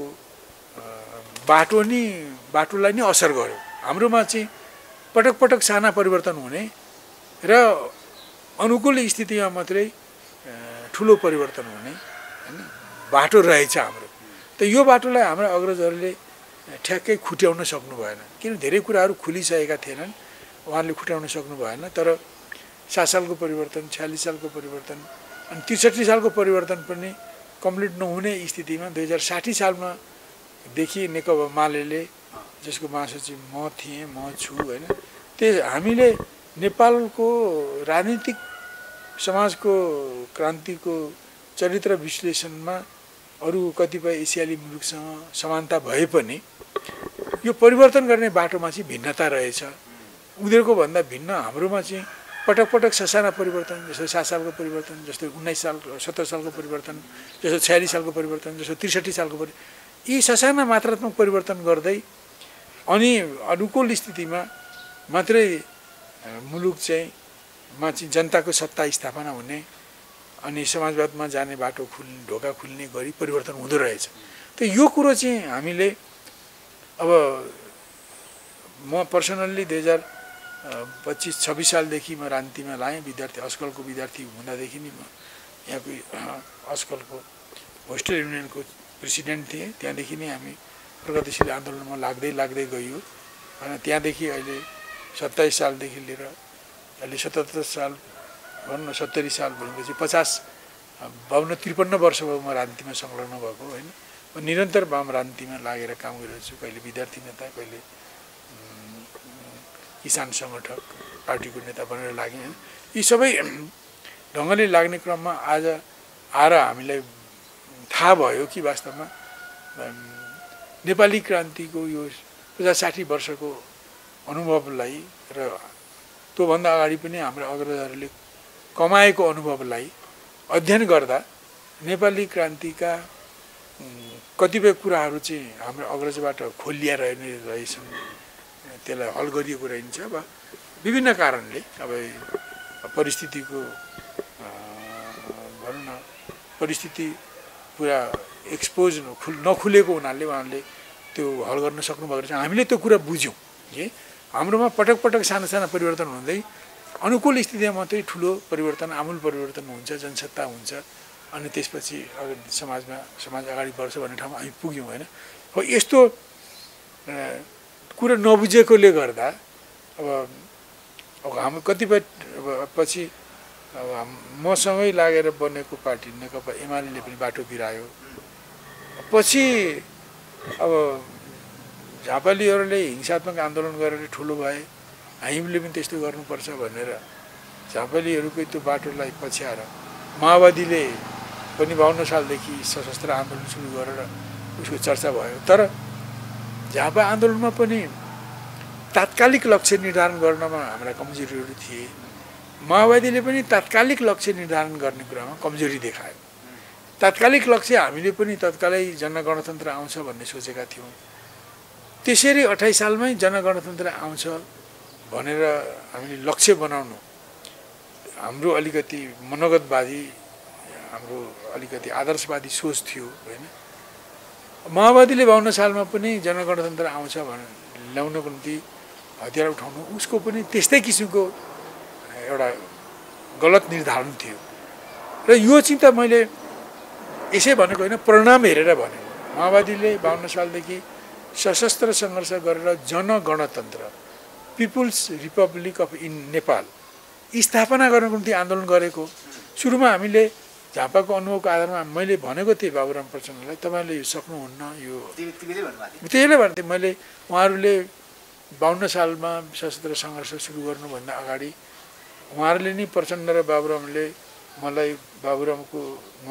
बाटोलाई नि असर गर्यो। हाम्रोमा चाहिँ पटक पटक साना परिवर्तन हुने र अनुकूल स्थितिमा मात्रै ठुलो परिवर्तन हुने हैन बाटो रहेछ हाम्रो। त यो बाटोलाई हाम्रा अग्रजहरूले ठ्याक्कै खुट्याउन सक्नु भएन, किन धेरै कुराहरू खुलिसकेका थिएनन्, उहाँहरूले खुट्याउन सक्नु भएन। तर 7 सालको परिवर्तन, 46 सालको परिवर्तन अनि 63 सालको परिवर्तन पनि कम्प्लिट नहुने स्थितिमा 2060 सालमा देखि नेकपा मालेले, जसको महासचिव म थिएँ, म छु हैन, हामीले नेपालको राजनीतिक समाजको क्रान्तिको चरित्र विश्लेषणमा अरू कतिपय एसियाली मुलुकसँग समानता भए पनि यो परिवर्तन गर्ने बाटोमा चाहिँ भिन्नता रहेछ। उनीहरूको भन्दा भिन्न हाम्रोमा चाहिँ पटक पटक ससाना परिवर्तन, जस्तो 7 सालको परिवर्तन, जस्तो 17 सालको परिवर्तन, जस्तो 46 सालको परिवर्तन, जस्तो 63 सालको यी ससाना मात्रात्मक परिवर्तन गर्दै अनि अनुकूल स्थितिमा मात्रै मुलुक चाहिँ जनताको सत्ता स्थापना हुने अनि समाजवादमा जाने बाटो ढोका खुल्ने गरी परिवर्तन हुँदो रहेछ। त यो कुरो चाहिँ हामीले अब म पर्सनल्ली 2025-26 सालदेखि म रान्तीमा लाएँ, विद्यार्थी अस्कलको विद्यार्थी हुँदादेखि नि म यहाँको अस्कलको होस्टेल युनियनको प्रेसिडेन्ट थिएँ। त्यहाँदेखि नै हामी प्रगतिशील आन्दोलनमा लाग्दै गइयो होइन। त्यहाँदेखि अहिले 27 सालदेखि लिएर अहिले 77 साल भन्न 70 साल भनेपछि 52-53 वर्ष भयो म रान्तीमा संलग्न भएको होइन। म निरन्तर वाम रान्तीमा लागेर काम गरिरहेको छु, कहिले विद्यार्थी नेता, कहिले किसान सङ्गठक पार्टीको नेता बनेर लागेँ होइन। यी सबै ढङ्गले लाग्ने क्रममा आज आएर हामीलाई थाहा भयो कि वास्तवमा नेपाली क्रान्तिको यो 50-60 वर्षको अनुभवलाई र त्योभन्दा अगाडि पनि हाम्रो अग्रजहरूले कमाएको अनुभवलाई अध्ययन गर्दा नेपाली क्रान्तिका कतिपय कुराहरू चाहिँ हाम्रो अग्रजबाट खोलिया रहेछन्, त्यसलाई हल गरिएको रहन्छ। अब विभिन्न कारणले अब परिस्थितिको भनौँ न परिस्थिति पुरा एक्सपोज नखुलेको हुनाले उहाँहरूले त्यो हल गर्न सक्नुभएको रहेछ। हामीले त्यो कुरा बुझ्यौँ कि हाम्रोमा पटक पटक साना परिवर्तन हुँदै अनुकूल स्थितिमा मात्रै ठुलो परिवर्तन, आमूल परिवर्तन हुन्छ, जनसत्ता हुन्छ अनि त्यसपछि समाज अगाडि बढ्छ भन्ने ठाउँमा हामी पुग्यौँ होइन। हो यस्तो कुरा नबुझेकोले गर्दा अब हाम्रो कतिपय पछि अब मसँगै लागेर बनेको पार्टी नेकपा एमाले पनि बाटो बिरायो। पछि अब झापालीहरूले हिंसात्मक आन्दोलन गरेर ठुलो भए, हामीले पनि त्यस्तो गर्नुपर्छ भनेर झापालीहरूकै त्यो बाटोलाई पछ्याएर माओवादीले पनि 52 सालदेखि सशस्त्र आन्दोलन सुरु गरेर उसको चर्चा भयो। तर झापा आन्दोलनमा पनि तात्कालिक लक्ष्य निर्धारण गर्नमा हाम्रा कमजोरीहरू थिए। माओवादीले पनि तात्कालिक लक्ष्य निर्धारण गर्ने कुरामा कमजोरी देखायो। तात्कालिक लक्ष्य हामीले पनि तत्कालै जनगणतन्त्र आउँछ भन्ने सोचेका थियौँ। त्यसरी 28 सालमै जनगणतन्त्र आउँछ भनेर हामीले लक्ष्य बनाउनु हाम्रो अलिकति मनोगतवादी, हाम्रो अलिकति आदर्शवादी सोच थियो होइन। माओवादीले 52 सालमा पनि जनगणतन्त्र आउँछ भनेर ल्याउनको निम्ति हतियार उठाउनु उसको पनि त्यस्तै किसिमको एउटा गलत निर्धारण थियो। र यो चाहिँ त मैले यसै भनेको होइन, परिणाम हेरेर भने माओवादीले 52 सालदेखि सशस्त्र सङ्घर्ष गरेर जनगणतन्त्र पिपुल्स रिपब्लिक अफ नेपाल स्थापना गर्नको निम्ति आन्दोलन गरेको। सुरुमा हामीले झापाको अनुभवको आधारमा मैले भनेको थिएँ बाबुराम प्रचण्डलाई, तपाईँले यो सक्नुहुन्न, यो त्यसैले भन्थेँ मैले। उहाँहरूले 52 सालमा सशस्त्र सङ्घर्ष सुरु गर्नुभन्दा अगाडि उहाँहरूले नि प्रचण्ड र बाबुरामले मलाई बाबुरामको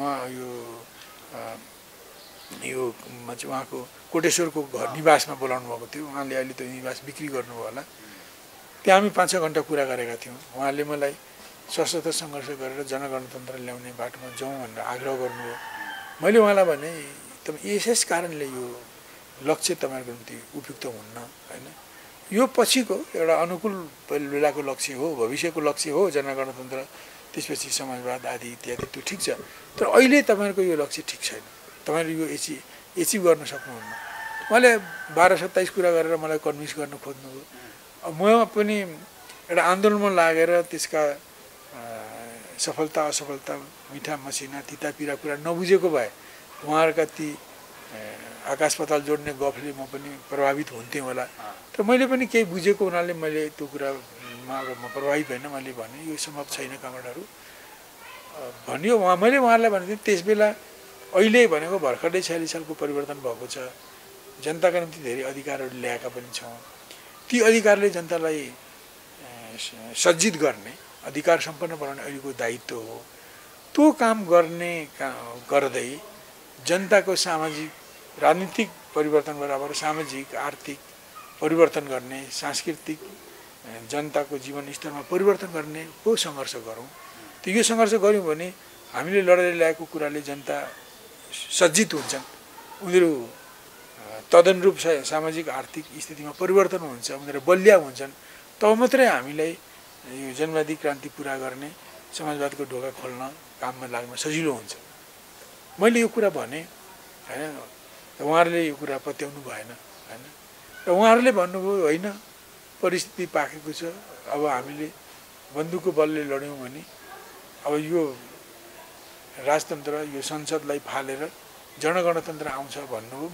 यो उहाँको कोटेश्वरको घर निवासमा बोलाउनु भएको थियो। उहाँले अहिले त निवास बिक्री गर्नुभयो होला। त्यहाँ हामी 5-6 घन्टा कुरा गरेका थियौँ। उहाँले मलाई सशस्त्र सङ्घर्ष गरेर जनगणतन्त्र ल्याउने बाटोमा जाउँ भनेर आग्रह गर्नुभयो। मैले उहाँलाई भने यसै कारणले यो लक्ष्य तपाईँहरूको निम्ति उपयुक्त हुन्न होइन। यो पछिको एउटा अनुकूल बेलाको लक्ष्य हो, भविष्यको लक्ष्य हो जनगणतन्त्र, त्यसपछि समाजवाद आदि इत्यादि, त्यो ठिक छ। तर अहिले तपाईँहरूको यो लक्ष्य ठिक छैन, तपाईँहरू यो एचिभ गर्न सक्नुहुन्न। मैले 12-27 कुरा गरेर मलाई कन्भिन्स गर्न खोज्नुभयो। म पनि एउटा आन्दोलनमा लागेर त्यसका सफलता असफलता, मिठा मसिना, तिता पिरा कुरा नबुझेको भए उहाँहरूका ती आकाश पाताल जोड्ने गफले म पनि प्रभावित हुन्थेँ होला। तर मैले पनि केही बुझेको हुनाले मैले त्यो कुरामा अब म प्रभावित भएन। मैले भने यो सम्भव छैन कमान्डरहरू भन्यो। मैले उहाँहरूलाई भनेको थिएँ त्यस बेला अहिले भनेको भर्खरै 46 सालको परिवर्तन भएको छ। जनताका निम्ति धेरै अधिकारहरू ल्याएका पनि छौँ। ती अधिकारले जनतालाई सज्जित गर्ने, अधिकार सम्पन्न बनाउने अहिलेको दायित्व हो। त्यो काम गर्दै जनताको सामाजिक राजनीतिक परिवर्तन बराबर सामाजिक आर्थिक परिवर्तन गर्ने, सांस्कृतिक जनताको जीवन स्तरमा परिवर्तन गर्ने को सङ्घर्ष गरौँ। त्यो यो सङ्घर्ष गऱ्यौँ भने हामीले लडेर ल्याएको कुराले जनता सज्जित हुन्छन्, उनीहरू तदनुरूप सामाजिक आर्थिक स्थितिमा परिवर्तन हुन्छ, उनीहरू बलिया हुन्छन्। तब मात्रै हामीलाई यो जनवादी क्रान्ति पुरा गर्ने, समाजवादको ढोका खोल्न काममा लाग्न सजिलो हुन्छ। मैले यो कुरा भने होइन, उहाँहरूले यो कुरा पत्याउनु भएन होइन। र उहाँहरूले भन्नुभयो होइन परिस्थिति पाकेको छ, अब हामीले बन्दुकको बलले लड्यौँ भने अब यो राजतन्त्र, यो संसदलाई फालेर जनगणतन्त्र आउँछ भन्नुभयो।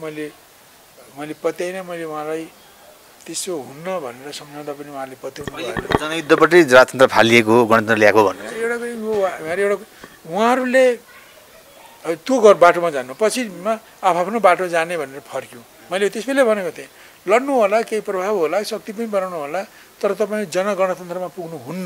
मैले पत्याइनँ। मैले उहाँलाई त्यसो हुन्न भनेर सम्झाउँदा पनि उहाँले पत्याउनु भएन। जनयुद्धपट्टि राजतन्त्र फालिएको हो, गणतन्त्र ल्याएको भन्नु एउटा उहाँहरूले त्यो बाटोमा जानु, पछिमा आफ्नो बाटो जाने भनेर फर्क्यौँ। मैले त्यसैले भनेको थिएँ लड्नु होला, केही प्रभाव होला, शक्ति पनि बनाउनु होला, तर तपाईँ जनगणतन्त्रमा पुग्नुहुन्न।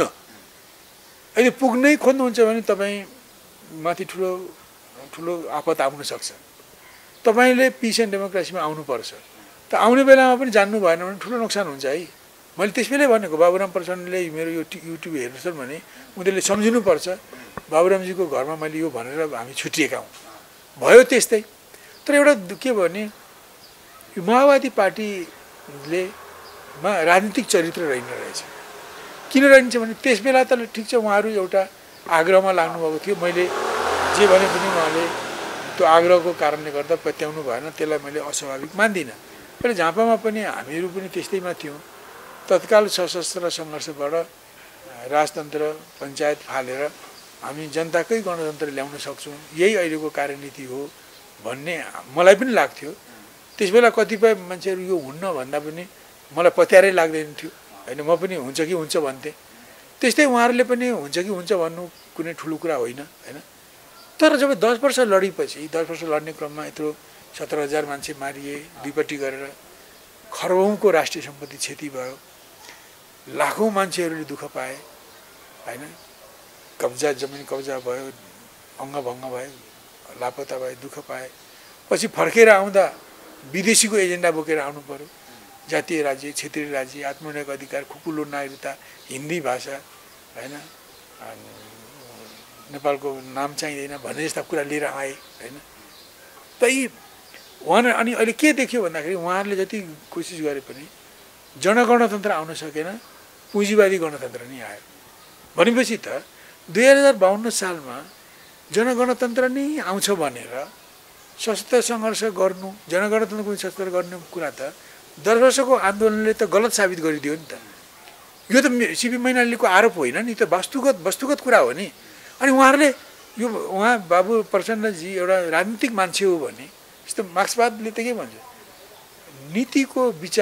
यदि पुग्नै खोज्नुहुन्छ भने तपाईँ माथि ठुलो ठुलो आपत आउन सक्छ। तपाईँले पिस एन्ड डेमोक्रेसीमा आउनुपर्छ। त आउने बेलामा पनि जान्नु भएन भने ठुलो नोक्सान हुन्छ है। मैले त्यसैले भनेको बाबुराम प्रचण्डले मेरो यो युट्युब हेर्छन् भने उनीहरूले सम्झिनुपर्छ बाबुरामजीको घरमा मैले यो भनेर हामी छुटिएका हौँ। भयो त्यस्तै। तर एउटा के भने यो माओवादी पार्टीले राजनीतिक चरित्र रहेन रहेछ। किन रहन्छ भने त्यस बेला त ठिक छ उहाँहरू एउटा आग्रहमा लाग्नुभएको थियो। मैले जे भने पनि उहाँले त्यो आग्रहको कारणले गर्दा पत्याउनु भएन, त्यसलाई मैले अस्वाभाविक मान्दिनँ। तर झापामा पनि हामीहरू पनि त्यस्तैमा थियौँ। तत्काल सशस्त्र सङ्घर्षबाट राजतन्त्र पञ्चायत फालेर हामी जनताकै गणतन्त्र ल्याउन सक्छौँ, यही अहिलेको कार्यनीति हो भन्ने मलाई पनि लाग्थ्यो। त्यसबेला कतिपय मान्छेहरू यो हुन्न भन्दा पनि मलाई पत्यारै लाग्दैन थियो होइन। म पनि हुन्छ कि हुन्छ भन्थेँ। त्यस्तै उहाँहरूले पनि हुन्छ कि हुन्छ भन्नु कुनै ठुलो कुरा होइन होइन। तर जब 10 वर्ष लडेपछि 10 वर्ष लड्ने क्रममा यत्रो 17,000 मान्छे मारिए, दुईपट्टि गरेर खरबौँको राष्ट्रिय सम्पत्ति क्षति भयो, लाखौँ मान्छेहरूले दुःख पाए होइन। जमिन कब्जा भयो, अङ्गभङ्ग भयो, लापता भए, दुःख पाए। पछि फर्केर आउँदा विदेशीको एजेन्डा बोकेर आउनु पर्यो। जातीय राज्य, क्षेत्रीय राज्य, आत्मनिर्भर अधिकार, खुकुलो नागरिकता, हिन्दी भाषा होइन, नेपालको नाम चाहिँदैन भन्ने जस्ता कुरा लिएर आए होइन। उहाँले अनि अहिले के देख्यो भन्दाखेरि उहाँहरूले जति कोसिस गरे पनि जनगणतन्त्र आउन सकेन, पुँजीवादी गणतन्त्र नै आयो। भनेपछि त 2052 सालमा जनगणतन्त्र नै आउँछ भनेर सशस्त्र सङ्घर्ष गर्नु, जनगणतन्त्रको सशस्त्र गर्ने कुरा त 10 वर्षको आन्दोलनले त गलत साबित गरिदियो नि त। यो त सिपी मैनालीको आरोप होइन नि, त वस्तुगत कुरा हो नि। अनि उहाँहरूले यो उहाँ बाबु प्रचण्डजी एउटा राजनीतिक मान्छे हो भने जस्तो मार्क्सवादले त के भन्छ, नीतिको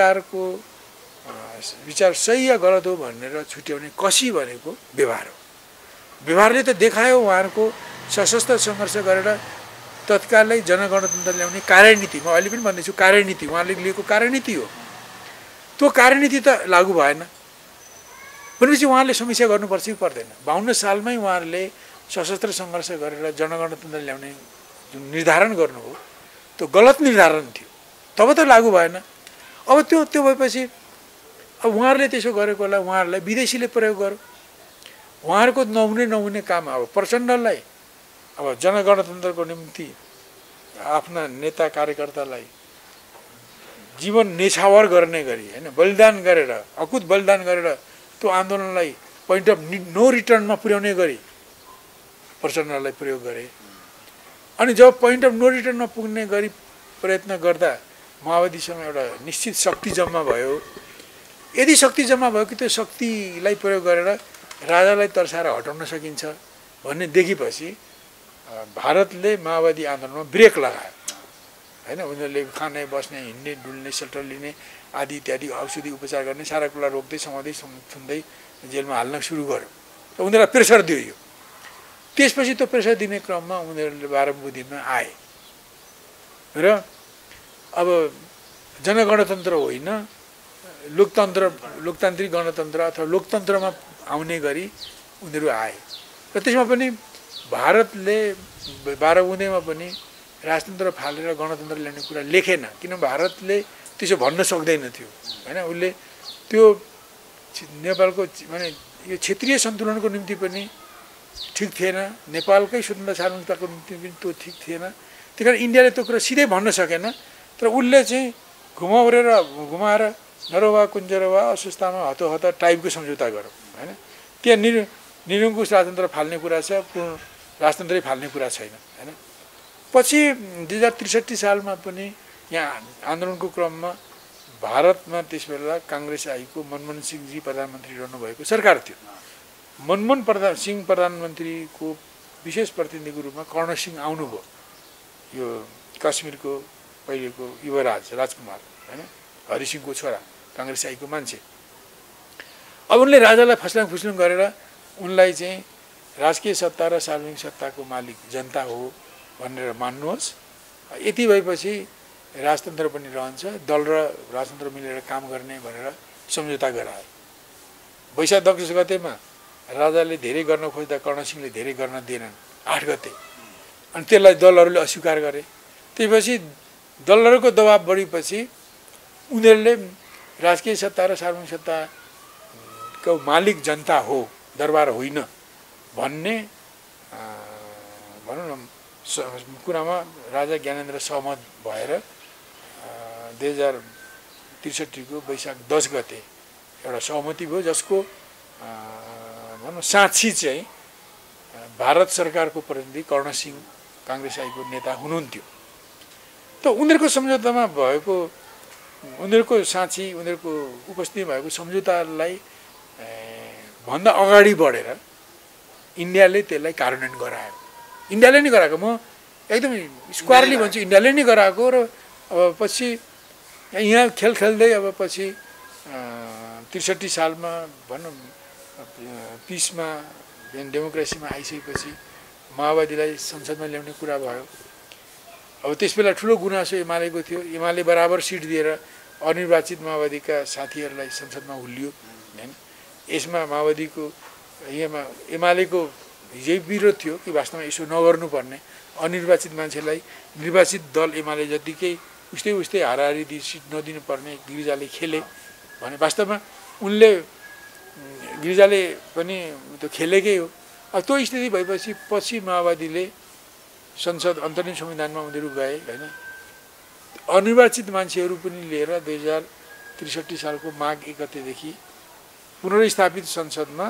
विचार सही या गलत हो भनेर छुट्याउने कसी भनेको व्यवहार हो। व्यवहारले त देखायो उहाँहरूको सशस्त्र सङ्घर्ष गरेर तत्कालै जनगणतन्त्र ल्याउने कार्यनीति। म अहिले पनि भन्दैछु कार्यनीति, उहाँले लिएको कार्यनीति हो। त्यो कार्यनीति त लागू भएन। भनेपछि उहाँले समीक्षा गर्नुपर्छ कि पर्दैन? 52 सालमै उहाँहरूले सशस्त्र सङ्घर्ष गरेर जनगणतन्त्र ल्याउने जुन निर्धारण गर्नुभयो त्यो गलत निर्धारण थियो, तब त लागू भएन। अब त्यो भएपछि अब उहाँहरूले त्यसो गरेकोलाई उहाँहरूलाई विदेशीले प्रयोग गर्यो। उहाँहरूको नहुने काम अब प्रचण्डलाई अब जनगणतन्त्रको निम्ति आफ्ना नेता कार्यकर्तालाई जीवन नेछावर गर्ने गरी होइन बलिदान गरेर अकुत बलिदान गरेर त्यो आन्दोलनलाई पोइन्ट अफ नो रिटर्नमा पुर्याउने गरी प्रचण्डलाई प्रयोग गरे। अनि जब पोइन्ट अफ नो रिटर्नमा पुग्ने गरी प्रयत्न गर्दा माओवादीसँग एउटा निश्चित शक्ति जम्मा भयो। यदि शक्ति जम्मा भयो कि त्यो शक्तिलाई प्रयोग गरेर राजालाई तर्साएर हटाउन सकिन्छ भन्ने देखेपछि भारतले माओवादी आन्दोलनमा ब्रेक लगायो होइन। उनीहरूले खाने बस्ने हिँड्ने डुल्ने सेल्टर लिने आदि इत्यादि औषधि उपचार गर्ने सारा कुरा रोक्दै समाउँदै थुन्दै जेलमा हाल्न सुरु गर्यो। र उनीहरूलाई प्रेसर दियो यो। त्यसपछि त्यो प्रेसर दिने क्रममा उनीहरूले 12 बुँदीमा आए र अब जनगणतन्त्र होइन लोकतान्त्रिक गणतन्त्र अथवा लोकतन्त्रमा आउने गरी उनीहरू आए। र त्यसमा पनि भारतले 12 बुँदेमा पनि राजतन्त्र फालेर गणतन्त्र ल्याउने कुरा लेखेन, किन भारतले त्यसो भन्न सक्दैन थियो होइन। उसले त्यो नेपालको माने यो क्षेत्रीय सन्तुलनको निम्ति पनि ठिक थिएन, नेपालकै स्वतन्त्र सार्वभौमिकताको निम्ति पनि त्यो ठिक थिएन। त्यही कारण इन्डियाले त्यो कुरा सिधै भन्न सकेन। तर उसले चाहिँ घुमाएर नरवा कुञ्जरवा अस्वस्थामा हतोहत टाइपको सम्झौता गरौँ होइन। त्यहाँ निरङ्कुश राजतन्त्र फाल्ने कुरा छ, पूर्ण राजतन्त्रै फाल्ने कुरा छैन होइन। पछि 2063 सालमा पनि यहाँ आन्दोलनको क्रममा भारतमा त्यसबेला काङ्ग्रेस आएको मनमोहन सिंहजी प्रधानमन्त्री रहनुभएको सरकार थियो। मनमोहन सिंह प्रधानमन्त्रीको विशेष प्रतिनिधिको रूपमा कर्ण सिंह आउनुभयो, यो कश्मीरको पहिलेको युवराज राजकुमार होइन, हरिसिंहको छोरा, काङ्ग्रेस आएको मान्छे। अब उनले राजालाई फस्लाङ गरेर उनलाई चाहिँ राजकीय सत्ता र सार्वजनिक सत्ताको मालिक जनता हो भनेर मान्नुहोस्। यति भएपछि राजतन्त्र पनि रहन्छ, दल र राजतन्त्र मिलेर काम गर्ने भनेर सम्झौता गराए। वैशाख 10 गतेमा राजाले धेरै गर्न खोज्दा कर्णसिंहले धेरै गर्न दिएनन् 8 गते, अनि त्यसलाई दलहरूले अस्वीकार गरे। त्यसपछि दलहरूको दबाब बढेपछि उनीहरूले राजकीय सत्ता र सार्वजनिक सत्ताको मालिक जनता हो, दरबार होइन भन्ने भनौँ न कुरामा राजा ज्ञानेन्द्र सहमत भएर 2063 को वैशाख 10 गते एउटा सहमति भयो, जसको भनौँ साक्षी चाहिँ भारत सरकारको प्रतिनिधि कर्ण सिंह काङ्ग्रेस आईको नेता हुनुहुन्थ्यो। त उनीहरूको सम्झौतामा भएको उनीहरूको साक्षी उनीहरूको उपस्थिति भएको सम्झौतालाई भन्दा अगाडि बढेर इन्डियाले त्यसलाई कार्यान्वयन गरायो। इन्डियाले नै गराएको, म एकदम स्क्वायरली भन्छु, इन्डियाले नै गराएको। र अब पछि यहाँ खेल्दै अब पछि 63 सालमा भनौँ पिसमा डेमोक्रेसीमा आइसकेपछि माओवादीलाई संसदमा ल्याउने कुरा भयो। अब त्यसबेला ठुलो गुनासो एमालेको थियो, एमाले बराबर सिट दिएर अनिर्वाचित माओवादीका साथीहरूलाई संसदमा हुल्लियो हैन। यसमा माओवादीको एमालेको यही विरोध थियो कि वास्तवमा यसो नगर्नुपर्ने, अनिर्वाचित मान्छेलाई निर्वाचित दल एमाले जतिकै उस्तै हाराहारी सिट नदिनुपर्ने गिरिजाले खेले भने वास्तवमा उनले गिरिजाले पनि त्यो खेलेकै हो। अब त्यो स्थिति भएपछि पछि माओवादीले संसद अन्तरिम संविधानमा उनीहरू गए हैन। अनिर्वाचित मान्छेहरू पनि लिएर 2063 सालको माघ 1 गतेदेखि पुनर्स्थापित संसदमा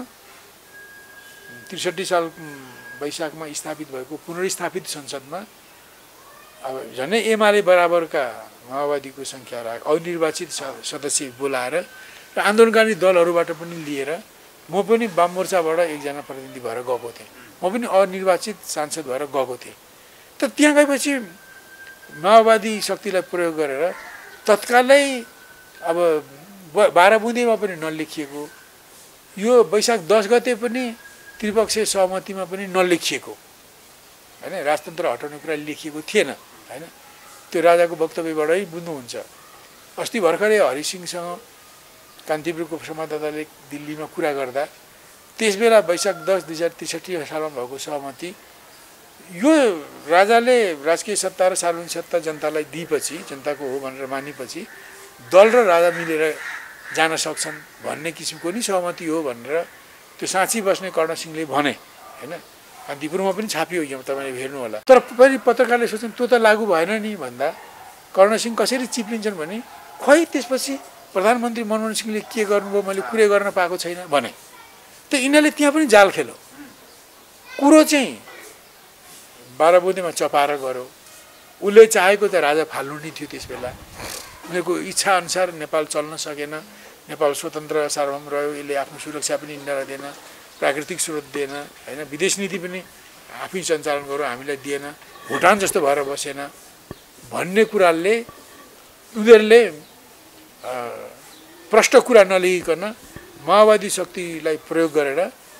63 साल वैशाखमा स्थापित भएको पुनर्स्थापित संसदमा अब झनै एमाले बराबरका माओवादीको सङ्ख्या राख अनिर्वाचित सदस्य बोलाएर र आन्दोलनकारी दलहरूबाट पनि लिएर म पनि वाम मोर्चाबाट एकजना प्रतिनिधि भएर गएको थिएँ, म पनि अनिर्वाचित सांसद भएर गएको थिएँ। त त्यहाँ गएपछि माओवादी शक्तिलाई प्रयोग गरेर तत्कालै अब 12 बुँदेमा पनि नलेखिएको, यो वैशाख 10 गते पनि त्रिपक्षीय सहमतिमा पनि नलेखिएको हैन, राजतन्त्र हटाउने कुरा लेखिएको थिएन हैन। त्यो राजाको वक्तव्यबाटै बुझ्नुहुन्छ। अस्ति भर्खरै हरिसिंहसँग कान्तिपुरको संवाददाताले दिल्लीमा कुरा गर्दा त्यसबेला वैशाख 10 2063 सालमा भएको सहमति यो राजाले राजकीय सत्ता र सार्वजनिक सत्ता जनतालाई दिएपछि जनताको हो भनेर मानेपछि दल र राजा मिलेर जान सक्छन् भन्ने किसिमको नि सहमति हो भनेर त्यो साँची बस्ने कर्ण सिंहले भने हैन। कान्तिपुरमा पनि छापियो यो तपाईले हेर्नु होला। तर पनि पत्रकारले सोच्छन् त्यो त लागू भएन नि भन्दा कर्ण सिंह कसरी चिप्लिन्छन् भने खै त्यसपछि प्रधानमन्त्री मनमोहन सिंहले के गर्नुभयो मैले कुरै गर्न पाएको छैन भने। त यिनीहरूले त्यहाँ पनि जाल खेल्यो। कुरो चाहिँ 12 बुँदेमा चपाएर गर्यो। उसले चाहेको त राजा फाल्नु नै थियो त्यसबेला। उनीहरूको इच्छा अनुसार नेपाल चल्न सकेन। नेपाल स्वतन्त्र सार्वभौम रह्यो। यसले आफ्नो सुरक्षा पनि इन्डियालाई दिएन, प्राकृतिक स्रोत दिएन हैन, विदेश नीति पनि आफै सञ्चालन गर्यो हामीलाई दिएन, भुटान जस्तो भएर बसेन भन्ने कुराले उनीहरूले प्रष्ट कुरा नलिकन माओवादी शक्तिलाई प्रयोग गरेर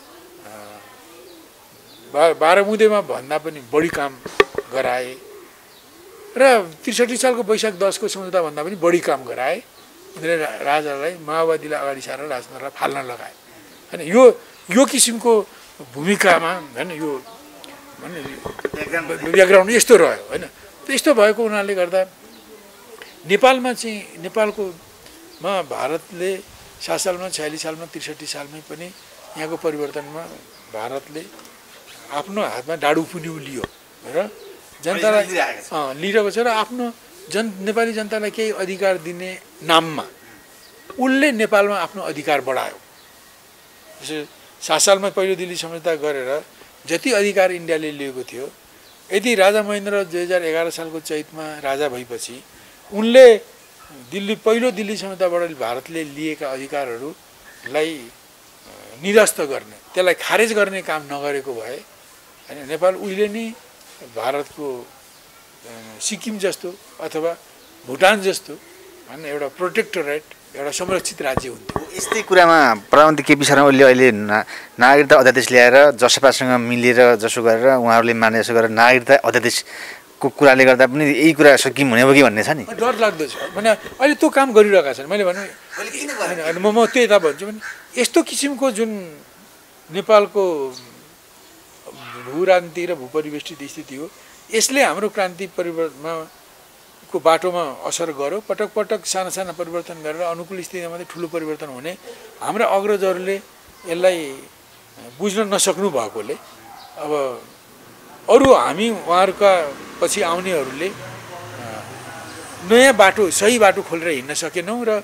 12 बुँदेमा भन्दा पनि बढी काम गराए र 63 सालको वैशाख 10 को सम्झौता भन्दा पनि बढी काम गराए। उनीहरूले राजालाई माओवादीलाई अगाडि सारेर राजतन्त्रलाई फाल्न लगाए हैन। यो किसिमको भूमिकामा हैन यो ब्याकग्राउन्ड यस्तो रह्यो हैन। त्यस्तो भएको हुनाले गर्दा नेपालमा चाहिँ नेपालकोमा भारतले 7 सालमा 46 सालमा 63 सालमै पनि यहाँको परिवर्तनमा भारतले आफ्नो हातमा डाडु पुन्यु लियो र जनतालाई लिइरहेको छ र आफ्नो नेपाली जनतालाई केही अधिकार दिने नाममा उसले नेपालमा आफ्नो अधिकार बढायो। जस्तो 7 सालमा पहिलो दिल्ली सम्झौता गरेर जति अधिकार इन्डियाले लिएको थियो यदि राजा महेन्द्र 2011 सालको चैतमा राजा भएपछि उनले पहिलो दिल्ली सम्झौताबाट भारतले लिएका अधिकारहरूलाई निरस्त गर्ने त्यसलाई खारेज गर्ने काम नगरेको भए हैन नेपाल उहिले नै भारतको सिक्किम जस्तो अथवा भुटान जस्तो हैन एउटा प्रोटेक्टोरेट एउटा संरक्षित राज्य हुन्थ्यो। यस्तै कुरामा प्रधानमन्त्री केपी शर्मा ओलीले अहिले नागरिकता अध्यादेश ल्याएर जसपासँग मिलेर जसो गरेर उहाँहरूले माने जसो गरेर नागरिकता अध्यादेशको कुराले गर्दा पनि यही कुरा सकिम हुने हो कि भन्ने छ नि। डर लाग्दछ भने अहिले त्यो काम गरिरहेका छन्। मैले भने म त्यो यता भन्छु भने यस्तो किसिमको जुन नेपालको भूराजनीति र भूपरिवेष्टित स्थिति हो यसले हाम्रो क्रान्ति परिवर्तनमा को बाटोमा असर गर्यो। पटक पटक साना साना परिवर्तन गरेर अनुकूल स्थितिमा मात्रै ठुलो परिवर्तन हुने हाम्रा अग्रजहरूले यसलाई बुझ्न नसक्नु भएकोले अब अरू हामी उहाँहरूका पछि आउनेहरूले नयाँ बाटो सही बाटो खोलेर हिँड्न सकेनौँ र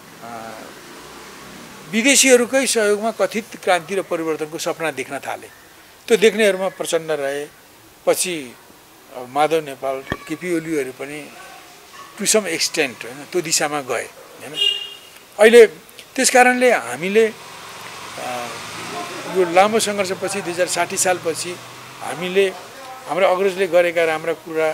विदेशीहरूकै सहयोगमा कथित क्रान्ति र परिवर्तनको सपना देख्न थाले। त्यो देख्नेहरूमा प्रचण्ड रहे, पछि माधव नेपाल केपी ओलीहरू पनि टु सम एक्सटेन्ट हैन त्यो दिशामा गए हैन। अहिले त्यसकारणले हामीले यो लामो सङ्घर्षपछि 2060 सालपछि हामीले हाम्रो अग्रजले गरेका राम्रा कुरा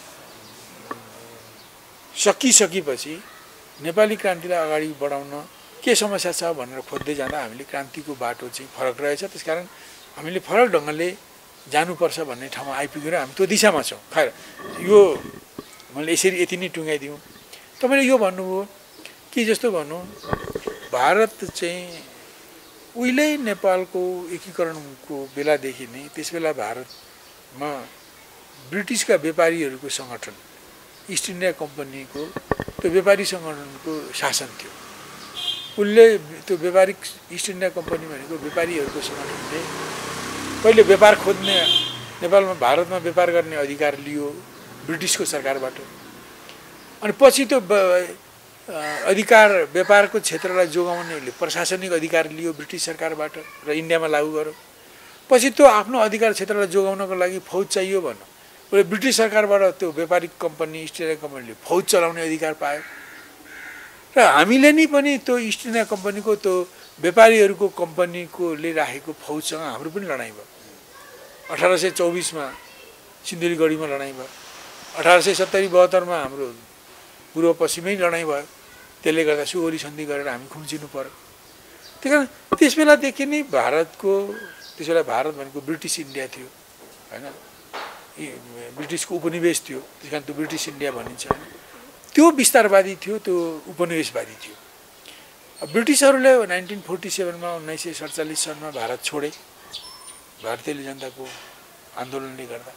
सकिसकेपछि नेपाली क्रान्तिलाई अगाडि बढाउन के समस्या छ भनेर खोज्दै जाँदा हामीले क्रान्तिको बाटो चाहिँ फरक रहेछ। त्यसकारण हामीले फरक ढङ्गले जानुपर्छ भन्ने ठाउँमा आइपुगेर हामी त्यो दिशामा छौँ। खैर यो मैले यसरी यति नै टुङ्गाइदिउँ। तपाईँले यो भन्नुभयो कि जस्तो भनौँ भारत चाहिँ उहिल्यै नेपालको एकीकरणको बेलादेखि नै त्यसबेला भारतमा ब्रिटिसका व्यापारीहरूको सङ्गठन इस्ट इन्डिया कम्पनीको त्यो व्यापारी सङ्गठनको शासन थियो। उसले त्यो व्यापारिक इस्ट इन्डिया कम्पनी भनेको व्यापारीहरूको सङ्गठनले पहिले व्यापार खोज्ने नेपालमा भारतमा व्यापार गर्ने अधिकार लियो ब्रिटिसको सरकारबाट। अनि पछि त्यो अधिकार व्यापारको क्षेत्रलाई जोगाउनेले प्रशासनिक अधिकार लियो ब्रिटिस सरकारबाट र इन्डियामा लागू गर्यो। पछि त्यो आफ्नो अधिकार क्षेत्रलाई जोगाउनको लागि फौज चाहियो भन्नु उसले ब्रिटिस सरकारबाट त्यो व्यापारिक कम्पनी इस्ट इन्डिया कम्पनीले फौज चलाउने अधिकार पायो र हामीले नि पनि त्यो इस्ट इन्डिया कम्पनीको त्यो व्यापारीहरूको कम्पनीकोले राखेको फौजसँग हाम्रो पनि लडाइँ भयो। 1824 मा सिन्धुलीगढीमा लडाइँ भयो। 1870-72 मा हाम्रो पूर्व पश्चिमै लडाइँ भयो। त्यसले गर्दा सुगौली सन्धि गरेर हामी खुम्चिनु पर्यो। त्यही कारण त्यसबेलादेखि नै भारतको त्यसबेला भारत भनेको ब्रिटिस इन्डिया थियो हैन, ब्रिटिसको उपनिवेश थियो। त्यस कारण त्यो ब्रिटिस इन्डिया भनिन्छ। त्यो विस्तारवादी थियो, त्यो उपनिवेशवादी थियो। ब्रिटिसहरूले 1947 मा 1947 सनमा भारत छोडे भारतीय जनताको आन्दोलनले गर्दा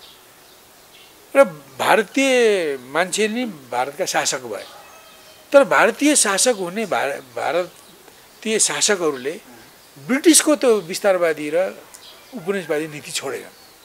र भारतीय मान्छे नै भारतका शासक भए तर भारतीय शासक हुने भारतीय शासकहरूले ब्रिटिसको त्यो विस्तारवादी र उपनिवेशवादी नीति छोडेन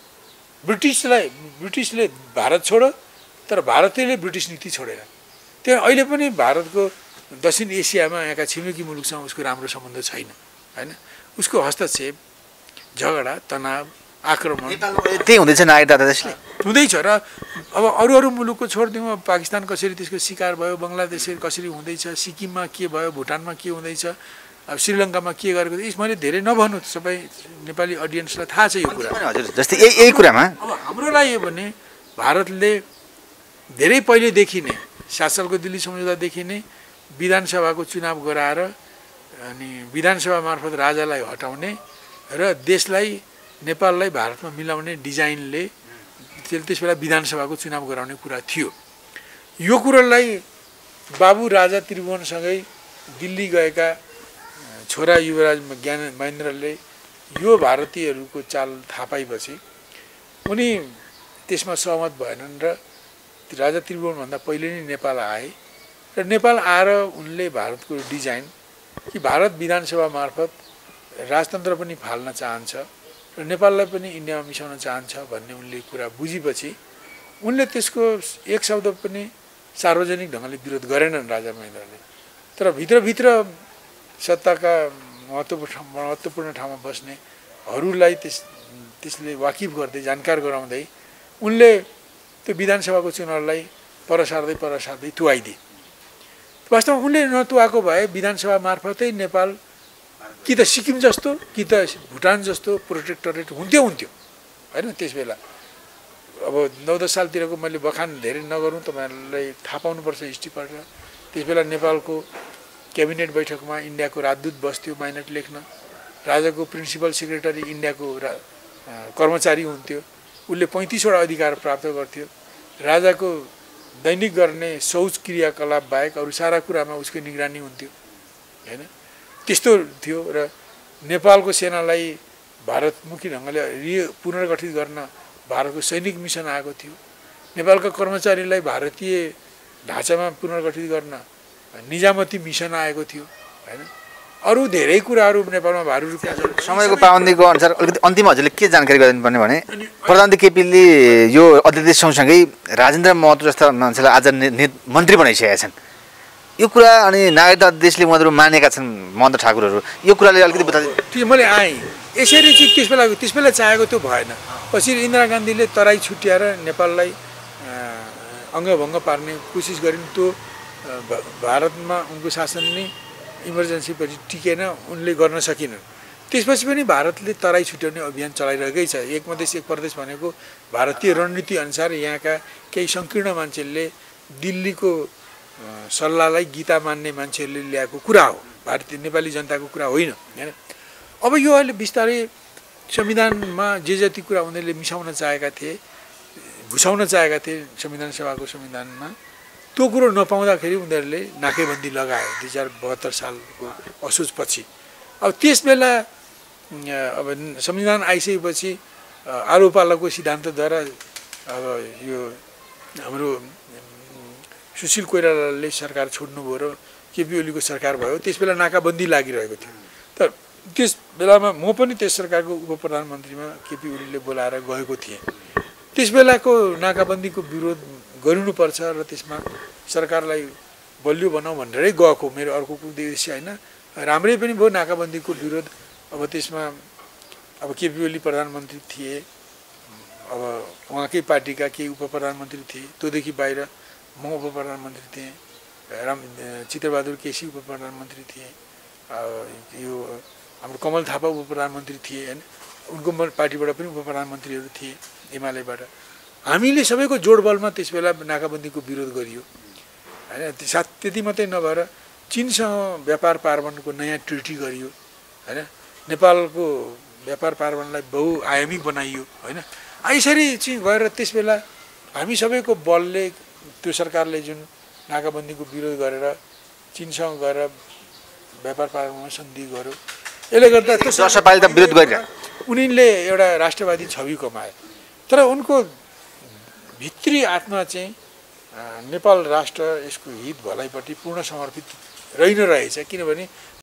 ब्रिटिसले भारत छोड्यो तर भारतीयले ब्रिटिस नीति छोडेन त्यहाँ अहिले पनि भारतको दक्षिण एसियामा यहाँका छिमेकी मुलुकसँग उसको राम्रो सम्बन्ध छैन हैन उसको हस्तक्षेप झगडा तनाव आक्रमण त्यही हुँदैछ नागरिकता त्यसले हुँदैछ र अब अरू मुलुकको छोडिदिउँ पाकिस्तान कसरी त्यसको शिकार भयो बङ्गलादेश कसरी हुँदैछ सिक्किममा के भयो भुटानमा के हुँदैछ अब श्रीलङ्कामा के गरेको मैले धेरै नभन्नु सबै नेपाली अडियन्सलाई थाहा छ यो कुरा हजुर जस्तै यही कुरामा अब हाम्रो लागि हो भने भारतले धेरै पहिलेदेखि नै 7 सालको दिल्ली सम्झौतादेखि नै विधानसभाको चुनाव गराएर अनि विधानसभा मार्फत राजालाई हटाउने र देशलाई नेपाललाई भारतमा मिलाउने डिजाइनले त्यसबेला विधानसभाको चुनाव गराउने कुरा थियो यो कुरालाई बाबु राजा त्रिभुवनसँगै दिल्ली गएका छोरा युवराज ज्ञान महेन्द्रले यो भारतीयहरूको चाल थाहा पाएपछि उनी त्यसमा सहमत भएनन् र राजा त्रिभुवनभन्दा पहिले नै नेपाल आए र नेपाल आएर उनले भारतको डिजाइन कि भारत विधानसभा मार्फत राजतन्त्र पनि फाल्न चाहन्छ र नेपाललाई पनि इन्डियामा मिसाउन चाहन्छ भन्ने उनले कुरा बुझेपछि उनले त्यसको एक शब्द पनि सार्वजनिक ढङ्गले विरोध गरेनन् राजा महेन्द्रले तर भित्रभित्र सत्ताका महत्त्वपूर्ण ठाउँमा बस्नेहरूलाई त्यसले वाकिफ गर्दै जानकार गराउँदै उनले त्यो विधानसभाको चुनावलाई परसार्दै तुवाइदिए वास्तवमा उनले नतुवाएको भए विधानसभा मार्फतै नेपाल कि त सिक्किम जस्तो कि त भुटान जस्तो प्रोटेक्टरेट हुन्थ्यो हैन त्यसबेला अब 9-10 सालतिरको मैले बखान धेरै नगरौँ तपाईहरुलाई थाहा पाउनुपर्छ हिस्ट्री पढेर त्यसबेला नेपालको क्याबिनेट बैठकमा इन्डियाको राजदूत बस्थ्यो माइनट लेख्न राजाको प्रिन्सिपल सेक्रेटरी इन्डियाको कर्मचारी हुन्थ्यो उसले 35 वटा अधिकार प्राप्त गर्थ्यो राजाको दैनिक गर्ने शौच क्रियाकलाप बाहेक अरू सारा कुरामा उसको निगरानी हुन्थ्यो हैन त्यस्तो थियो र नेपालको सेनालाई भारतमुखी ढङ्गले पुनर्गठित गर्न भारतको सैनिक मिसन आएको थियो नेपालका कर्मचारीलाई भारतीय ढाँचामा पुनर्गठित गर्न निजामती मिसन आएको थियो हैन अरू धेरै कुराहरू नेपालमा भारू रुपियाँ समयको पाबन्दीको अनुसार अलिकति अन्तिम हजुरले के जानकारी गराउनुपर्ने भने प्रधानमन्त्री केपीले यो अध्यादेश सँगसँगै राजेन्द्र महतो जस्ता मान्छेलाई आज मन्त्री बनाइसकेका छन् यो कुरा अनि नागरिकता अध्यादेशले उनीहरू मानेका छन् महेन्द्र ठाकुरहरू यो कुराले अलिकति बताइदिनु मैले आएँ यसरी चाहिँ त्यसबेला चाहेको त्यो भएन पछि इन्दिरा गान्धीले तराई छुट्याएर नेपाललाई अङ्गभङ्ग पार्ने कोसिस गरिन् त्यो भारतमा उनको शासन नै इमर्जेन्सी पछि टिकेन उनले गर्न सकिनन् त्यसपछि पनि भारतले तराई छुट्याउने अभियान चलाइरहेकै छ एक मधेस एक प्रदेश भनेको भारतीय रणनीति अनुसार यहाँका केही संकीर्ण मान्छेले दिल्लीको सल्लाहलाई गीता मान्ने मान्छेहरूले ल्याएको कुरा हो भारतीय नेपाली जनताको कुरा होइन हैन अब यो अहिले बिस्तारै संविधानमा जे जति कुरा उनीहरूले मिसाउन चाहेका थिए घुसाउन चाहेका थिए संविधान सभाको संविधानमा त्यो कुरो नपाउँदाखेरि उनीहरूले नाकेबन्दी लगाए 2072 सालको असोजपछि अब त्यसबेला अब संविधान आइसकेपछि आलोपालोको सिद्धान्तद्वारा अब यो हाम्रो सुशील कोइरालाले सरकार छोड्नुभयो र केपी ओलीको सरकार भयो त्यसबेला नाकाबन्दी लागिरहेको थियो तर त्यस बेलामा म पनि त्यस सरकारको उप प्रधानमन्त्रीमा केपी ओलीले बोलाएर गएको थिएँ त्यसबेलाको नाकाबन्दीको विरोध गरिनुपर्छ र त्यसमा सरकारलाई बलियो बनाऊ भनेरै गएको मेरो अर्को उद्देश्य हैन राम्रै पनि भयो नाकाबन्दीको विरोध अब त्यसमा अब केपी ओली प्रधानमन्त्री थिए अब उहाँकै पार्टीका केही उप प्रधानमन्त्री थिए त्योदेखि बाहिर म उप प्रधानमन्त्री थिएँ चित्रबहादुर केसी उप प्रधानमन्त्री थिए यो हाम्रो कमल थापा उप प्रधानमन्त्री थिए हैन उनको पार्टीबाट पनि उप प्रधानमन्त्रीहरू थिए एमालेबाट हामीले सबैको जोडबलमा त्यसबेला नाकाबन्दीको विरोध गरियो हैन त्यति मात्रै नभएर चीनसँग व्यापार पार्वणको नयाँ ट्रिटी गरियो हैन नेपालको व्यापार पार्वणलाई बहुआयामिक बनाइयो हैन यसरी चाहिँ गएर त्यसबेला हामी सबैको बलले त्यो सरकारले जुन नाकाबन्दीको विरोध गरेर चीनसँग गएर व्यापार प्रारम्भमा सन्धि गर्यो। यसले गर्दा जसपाले त विरोध गरिरहे उनीले एउटा राष्ट्रवादी छवि कमाए। तर उनको भित्री आत्मा चाहिँ नेपाल राष्ट्र यसको हित भलाइपट्टि पूर्ण समर्पित रहेछ। किनभने